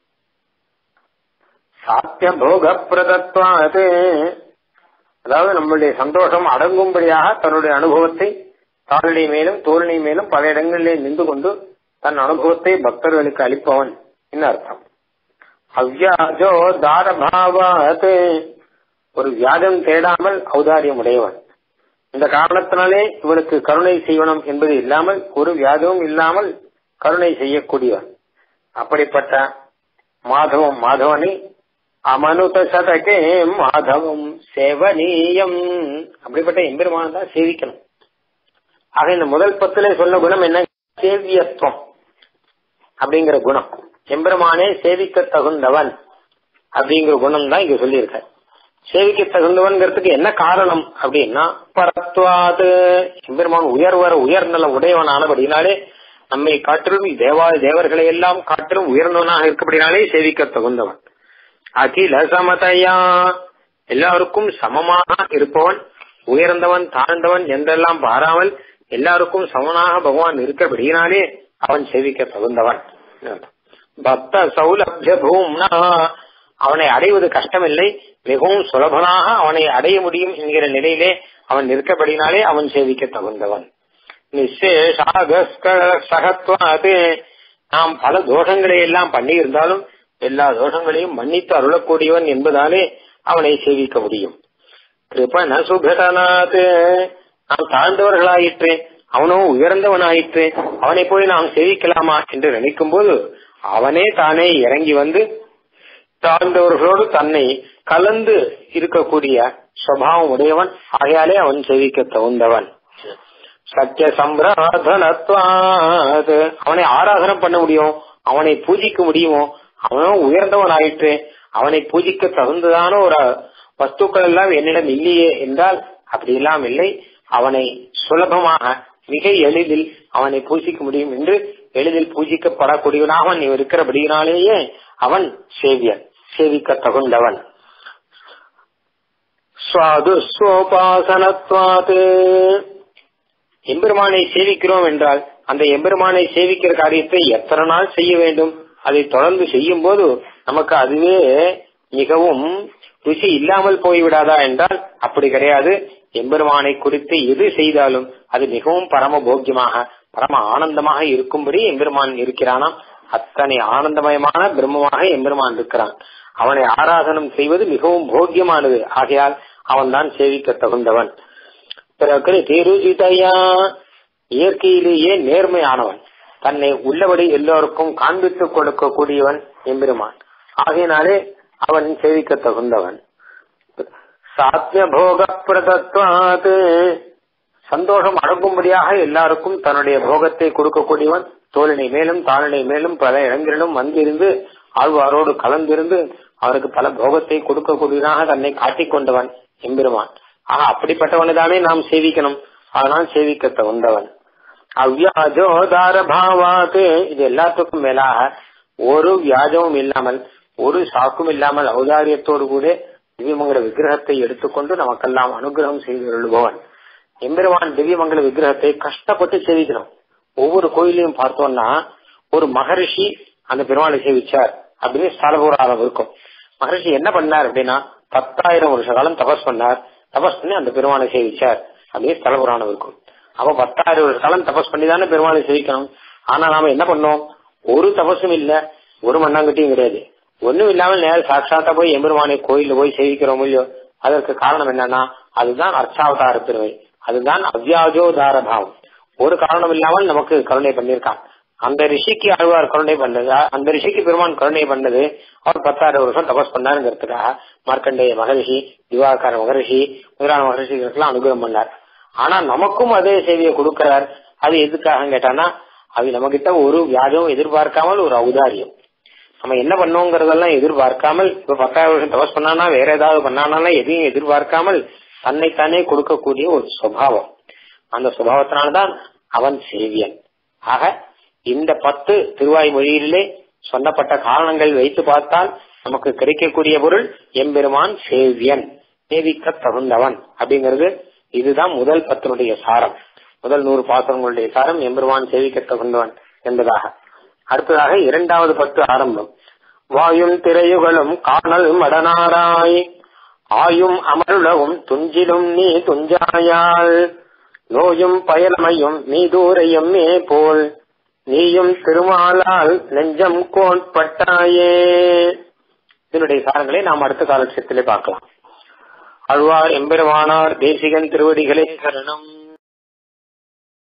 சாத்திய போக பிரதத்வாது அதாவது நம்முடைய சந்தோஷம் அடங்கும்படியாக தன்னுடைய அனுபவத்தை தாளுடைய மேலும் தோரணை மேலும் பல இடங்களிலே நின்று கொண்டு தன் அனுபவத்தை பக்தர்களுக்கு அளிப்பவன் என்ன அர்த்தம். அவ்யாஜோ தாரபாவாத் ஒரு வியாஜம் தேடாமல் ஔதாரியம் உடையவன். இந்த காரணத்தினாலே இவனுக்கு கருணை செய்யணும் என்பது இல்லாமல் ஒரு வியாஜமும் இல்லாமல் கருணை செய்யக்கூடியவன். அப்படிப்பட்ட மாதவம் மாதவனை அமனுத சதகே மாதவம் சேவனீயம் அப்படிப்பட்ட எம்பெருமான் தான் சேவிக்கணும். ஆக இந்த முதல் பத்துல சொன்ன குணம் என்ன? சேவியத்துவம் அப்படிங்கிற குணம். எம்பெருமானே சேவிக்க தகுந்தவன் அப்படிங்கிற குணம் தான் இங்க சொல்லியிருக்க. சேவிக்க தகுந்தவன்கிறதுக்கு என்ன காரணம் அப்படின்னா பரத்வாது எம்பெருமான் உயர்வர உயர்நல உடையவனானபடினாலே நம்மை காட்டிலும் தேவா தேவர்களை எல்லாம் காட்டிலும் உயர்ந்தவனாக இருக்கப்படினாலே சேவிக்க தகுந்தவன். அகில சமதையா எல்லாருக்கும் சமமாக இருப்பவன், உயர்ந்தவன் தாழ்ந்தவன் என்றெல்லாம் பாராமல் எல்லாருக்கும் சமனாக பகவான் இருக்கிறபடியினாலே அவன் சேவிக்க தகுந்தவன். பக்த சௌலபிய பூம்னா அவனை அடைவது கஷ்டமில்லை, மிகவும் சுலபனாக அவனை அடைய முடியும் என்கிற நிலையிலே அவன் நிற்கபடினாலே அவன் சேவிக்க தகுந்தவன். நிச்சேஷாகத்வாது நாம் பல தோஷங்களை எல்லாம் பண்ணி இருந்தாலும் எல்லா தோஷங்களையும் மன்னித்து அருளக்கூடியவன் என்பதாலே அவனை சேவிக்க முடியும். கிருபண சுகடனாது நாம் தாழ்ந்தவர்களாயிற்று, அவனோ உயர்ந்தவனாயிற்று, அவனை போய் நாம் சேவிக்கலாமா என்று நினைக்கும் போது அவனே தானே இறங்கி வந்து தாழ்ந்தவர்களோடு தன்னை கலந்து இருக்கக்கூடிய சுபாவம் உடையவன். ஆகையாலே அவன் சேவிக்க தகுந்தவன். சத்திய சம்பிராதனத்வாது அவனை ஆராதனம் பண்ண முடியும், அவனை பூஜிக்க முடியுமோ, அவனும் உயர்ந்தவன் ஆயிற்று, அவனை பூஜிக்க தகுந்ததான ஒரு வஸ்துக்கள் எல்லாம் என்னிடம் இல்லையே என்றால் அப்படி எல்லாம் இல்லை. அவனை சுலபமாக மிக எளிதில் அவனை பூஜிக்க முடியும் என்று எளிதில் பூஜிக்கப்படக்கூடியவனாக அவன் இருக்கிறபடியினாலேயே அவன் சேவியன், சேவிக்க தகுந்தவன். சுவாது ஸ்வோபாசனத்வாது எம்பெருமானை சேவிக்கிறோம் என்றால் அந்த எம்பெருமானை சேவிக்கிற காரியத்தை எத்தனை நாள் செய்ய வேண்டும், அதை தொடர்ந்து செய்யும் போது நமக்கு அதுவே மிகவும் ருசி இல்லாமல் போய்விடாதா என்றால் அப்படி கிடையாது. எம்பெருமானை குறித்து எது செய்தாலும் அது மிகவும் பரம போக்கியமாக பரம ஆனந்தமாக இருக்கும்படி எம்பெருமான் இருக்கிறானாம். அத்தனை ஆனந்தமயமான பிரம்மமாக எம்பெருமான் இருக்கிறான். அவனை ஆராதனம் செய்வது மிகவும் போக்கியமானது. ஆகையால் அவன் தான் சேவிக்க தகுந்தவன். பிறகு திருஜிதையா, இயற்கையிலேயே நேர்மையானவன், தன்னை உள்ளபடி எல்லோருக்கும் காண்பித்துக் கொடுக்கக்கூடியவன் எம்பெருமான். ஆகையினாலே அவன் சேவிக்க தகுந்தவன். சாத்திய போக பிரதத்வாத், சந்தோஷம் அடங்கும்படியாக எல்லாருக்கும் தன்னுடைய போகத்தை கொடுக்கக்கூடியவன். தோளினை மேலும் தாளினை மேலும் பல இடங்களிலும் வந்திருந்து ஆழ்வாரோடு கலந்திருந்து அவருக்கு பல போகத்தை கொடுக்கக்கூடியவனாக தன்னை காட்டிக் கொண்டவன் எம்பெருமான். ஆக அப்படிப்பட்டவனைதானே நாம் சேவிக்கணும். அதனால் சேவிக்க தகுந்தவன். அவ்யாஜோதார பாவாத்து, இது எல்லாத்துக்கும் மேலாக ஒரு வியாஜமும் இல்லாமல் ஒரு சாக்கும் இல்லாமல் ஔதாரியத்தோடு கூட திவ்யமங்கல விக்கிரகத்தை எடுத்துக்கொண்டு நமக்கெல்லாம் அனுகிரகம் செய்து கொள்பவன் எம்பெருமான். திவ்யமங்கல விக்கிரகத்தை கஷ்டப்பட்டு சேவிக்கிறோம். ஒவ்வொரு கோயிலையும் பார்த்தோம்னா ஒரு மகரிஷி அந்த பெருமாளை சேவிச்சார் அப்படின்னு ஸ்தலபுராணம் இருக்கும். மகரிஷி என்ன பண்ணார் அப்படின்னா பத்தாயிரம் வருஷ காலம் தபஸ் பண்ணார். தபஸ் பண்ணி அந்த பெருமாளை சேவிச்சார் அப்படின்னு ஸ்தலபுராணம் இருக்கும். அப்ப பத்தாயிரம் வருஷ காலம் தபஸ் பண்ணி தானே பெருமாளை சேவிக்கணும். ஆனா நாம என்ன பண்ணோம், ஒரு தபஸும் இல்ல, ஒரு மண்ணாங்கட்டியும் கிடையாது, ஒண்ணும் இல்லாமல் நேர சாட்சாத்தா போய் எம்பெருமானை கோயில போய் சேவிக்கிறோம் இல்லையோ. அதற்கு காரணம் என்னன்னா அதுதான் அர்ச்சாவதார பெருமை, அதுதான் அவ்யாஜோதார பாவம். ஒரு காரணம் இல்லாமல் நமக்கு கருணை பண்ணிருக்கான். அந்த ரிஷிக்கு ஆழ்வார் கருணை பண்ணது, அந்த ரிஷிக்கு பெருமான் கருணை பண்ணது அவர் பத்தாயிரம் வருஷம் தபஸ் பண்ணாருங்கிறதுக்காக மார்க்கண்டேய மகரிஷி, திவாகர மகரிஷி முதலான மகரிஷிகளுக்கெல்லாம் அனுகிரகம் பண்ணார். ஆனா நமக்கும் அதே சேவையை கொடுக்கிறார். அது எதுக்காக கேட்டானா அது நம்ம கிட்ட ஒரு வியாஜம் எதிர்பார்க்காமல் ஒரு ஔதாரியம். நம்ம என்ன பண்ணோங்கிறதெல்லாம் எதிர்பார்க்காமல், இப்ப பத்தாயிரம் வருஷம் தபஸ் பண்ணானா வேற ஏதாவது பண்ணானா எதையும் எதிர்பார்க்காமல் தன்னைத்தானே கொடுக்கக்கூடிய ஒரு சுபாவம். அந்த சுபாவத்தினால்தான் அவன் சேவியன். ஆக இந்த பத்து திருவாய் மொழியிலே சொல்லப்பட்ட காரணங்கள் வைத்து பார்த்தால் நமக்கு கிடைக்கக்கூடிய பொருள் எம்பெருமான் சேவியன், சேவிக்க தகுந்தவன் அப்படிங்கிறது. இதுதான் முதல் பத்தினுடைய சாரம். முதல் நூறு பாசனங்களுடைய சாரம் எம்பெருமான் சேவிக்க தகுந்தவன் என்பதாக. அடுத்ததாக இரண்டாவது பத்து ஆரம்பம். வாயும் திரையுகளும் காணல் மடனாராய், ஆயும் அமருளவும் துஞ்சிலும் நீ துஞ்சாயாள், நோயும் பயலமையும் நீ தூரையும் மே போல், நீயும் திருமாலால் நெஞ்சம் கோட்பட்டாயே. இதனுடைய சாரங்களை நாம் அடுத்த காலட்சத்திலே பார்க்கலாம். அழ்வார் எம்பெருமானார் தேசிகன் திருவடிகளே சரணம்.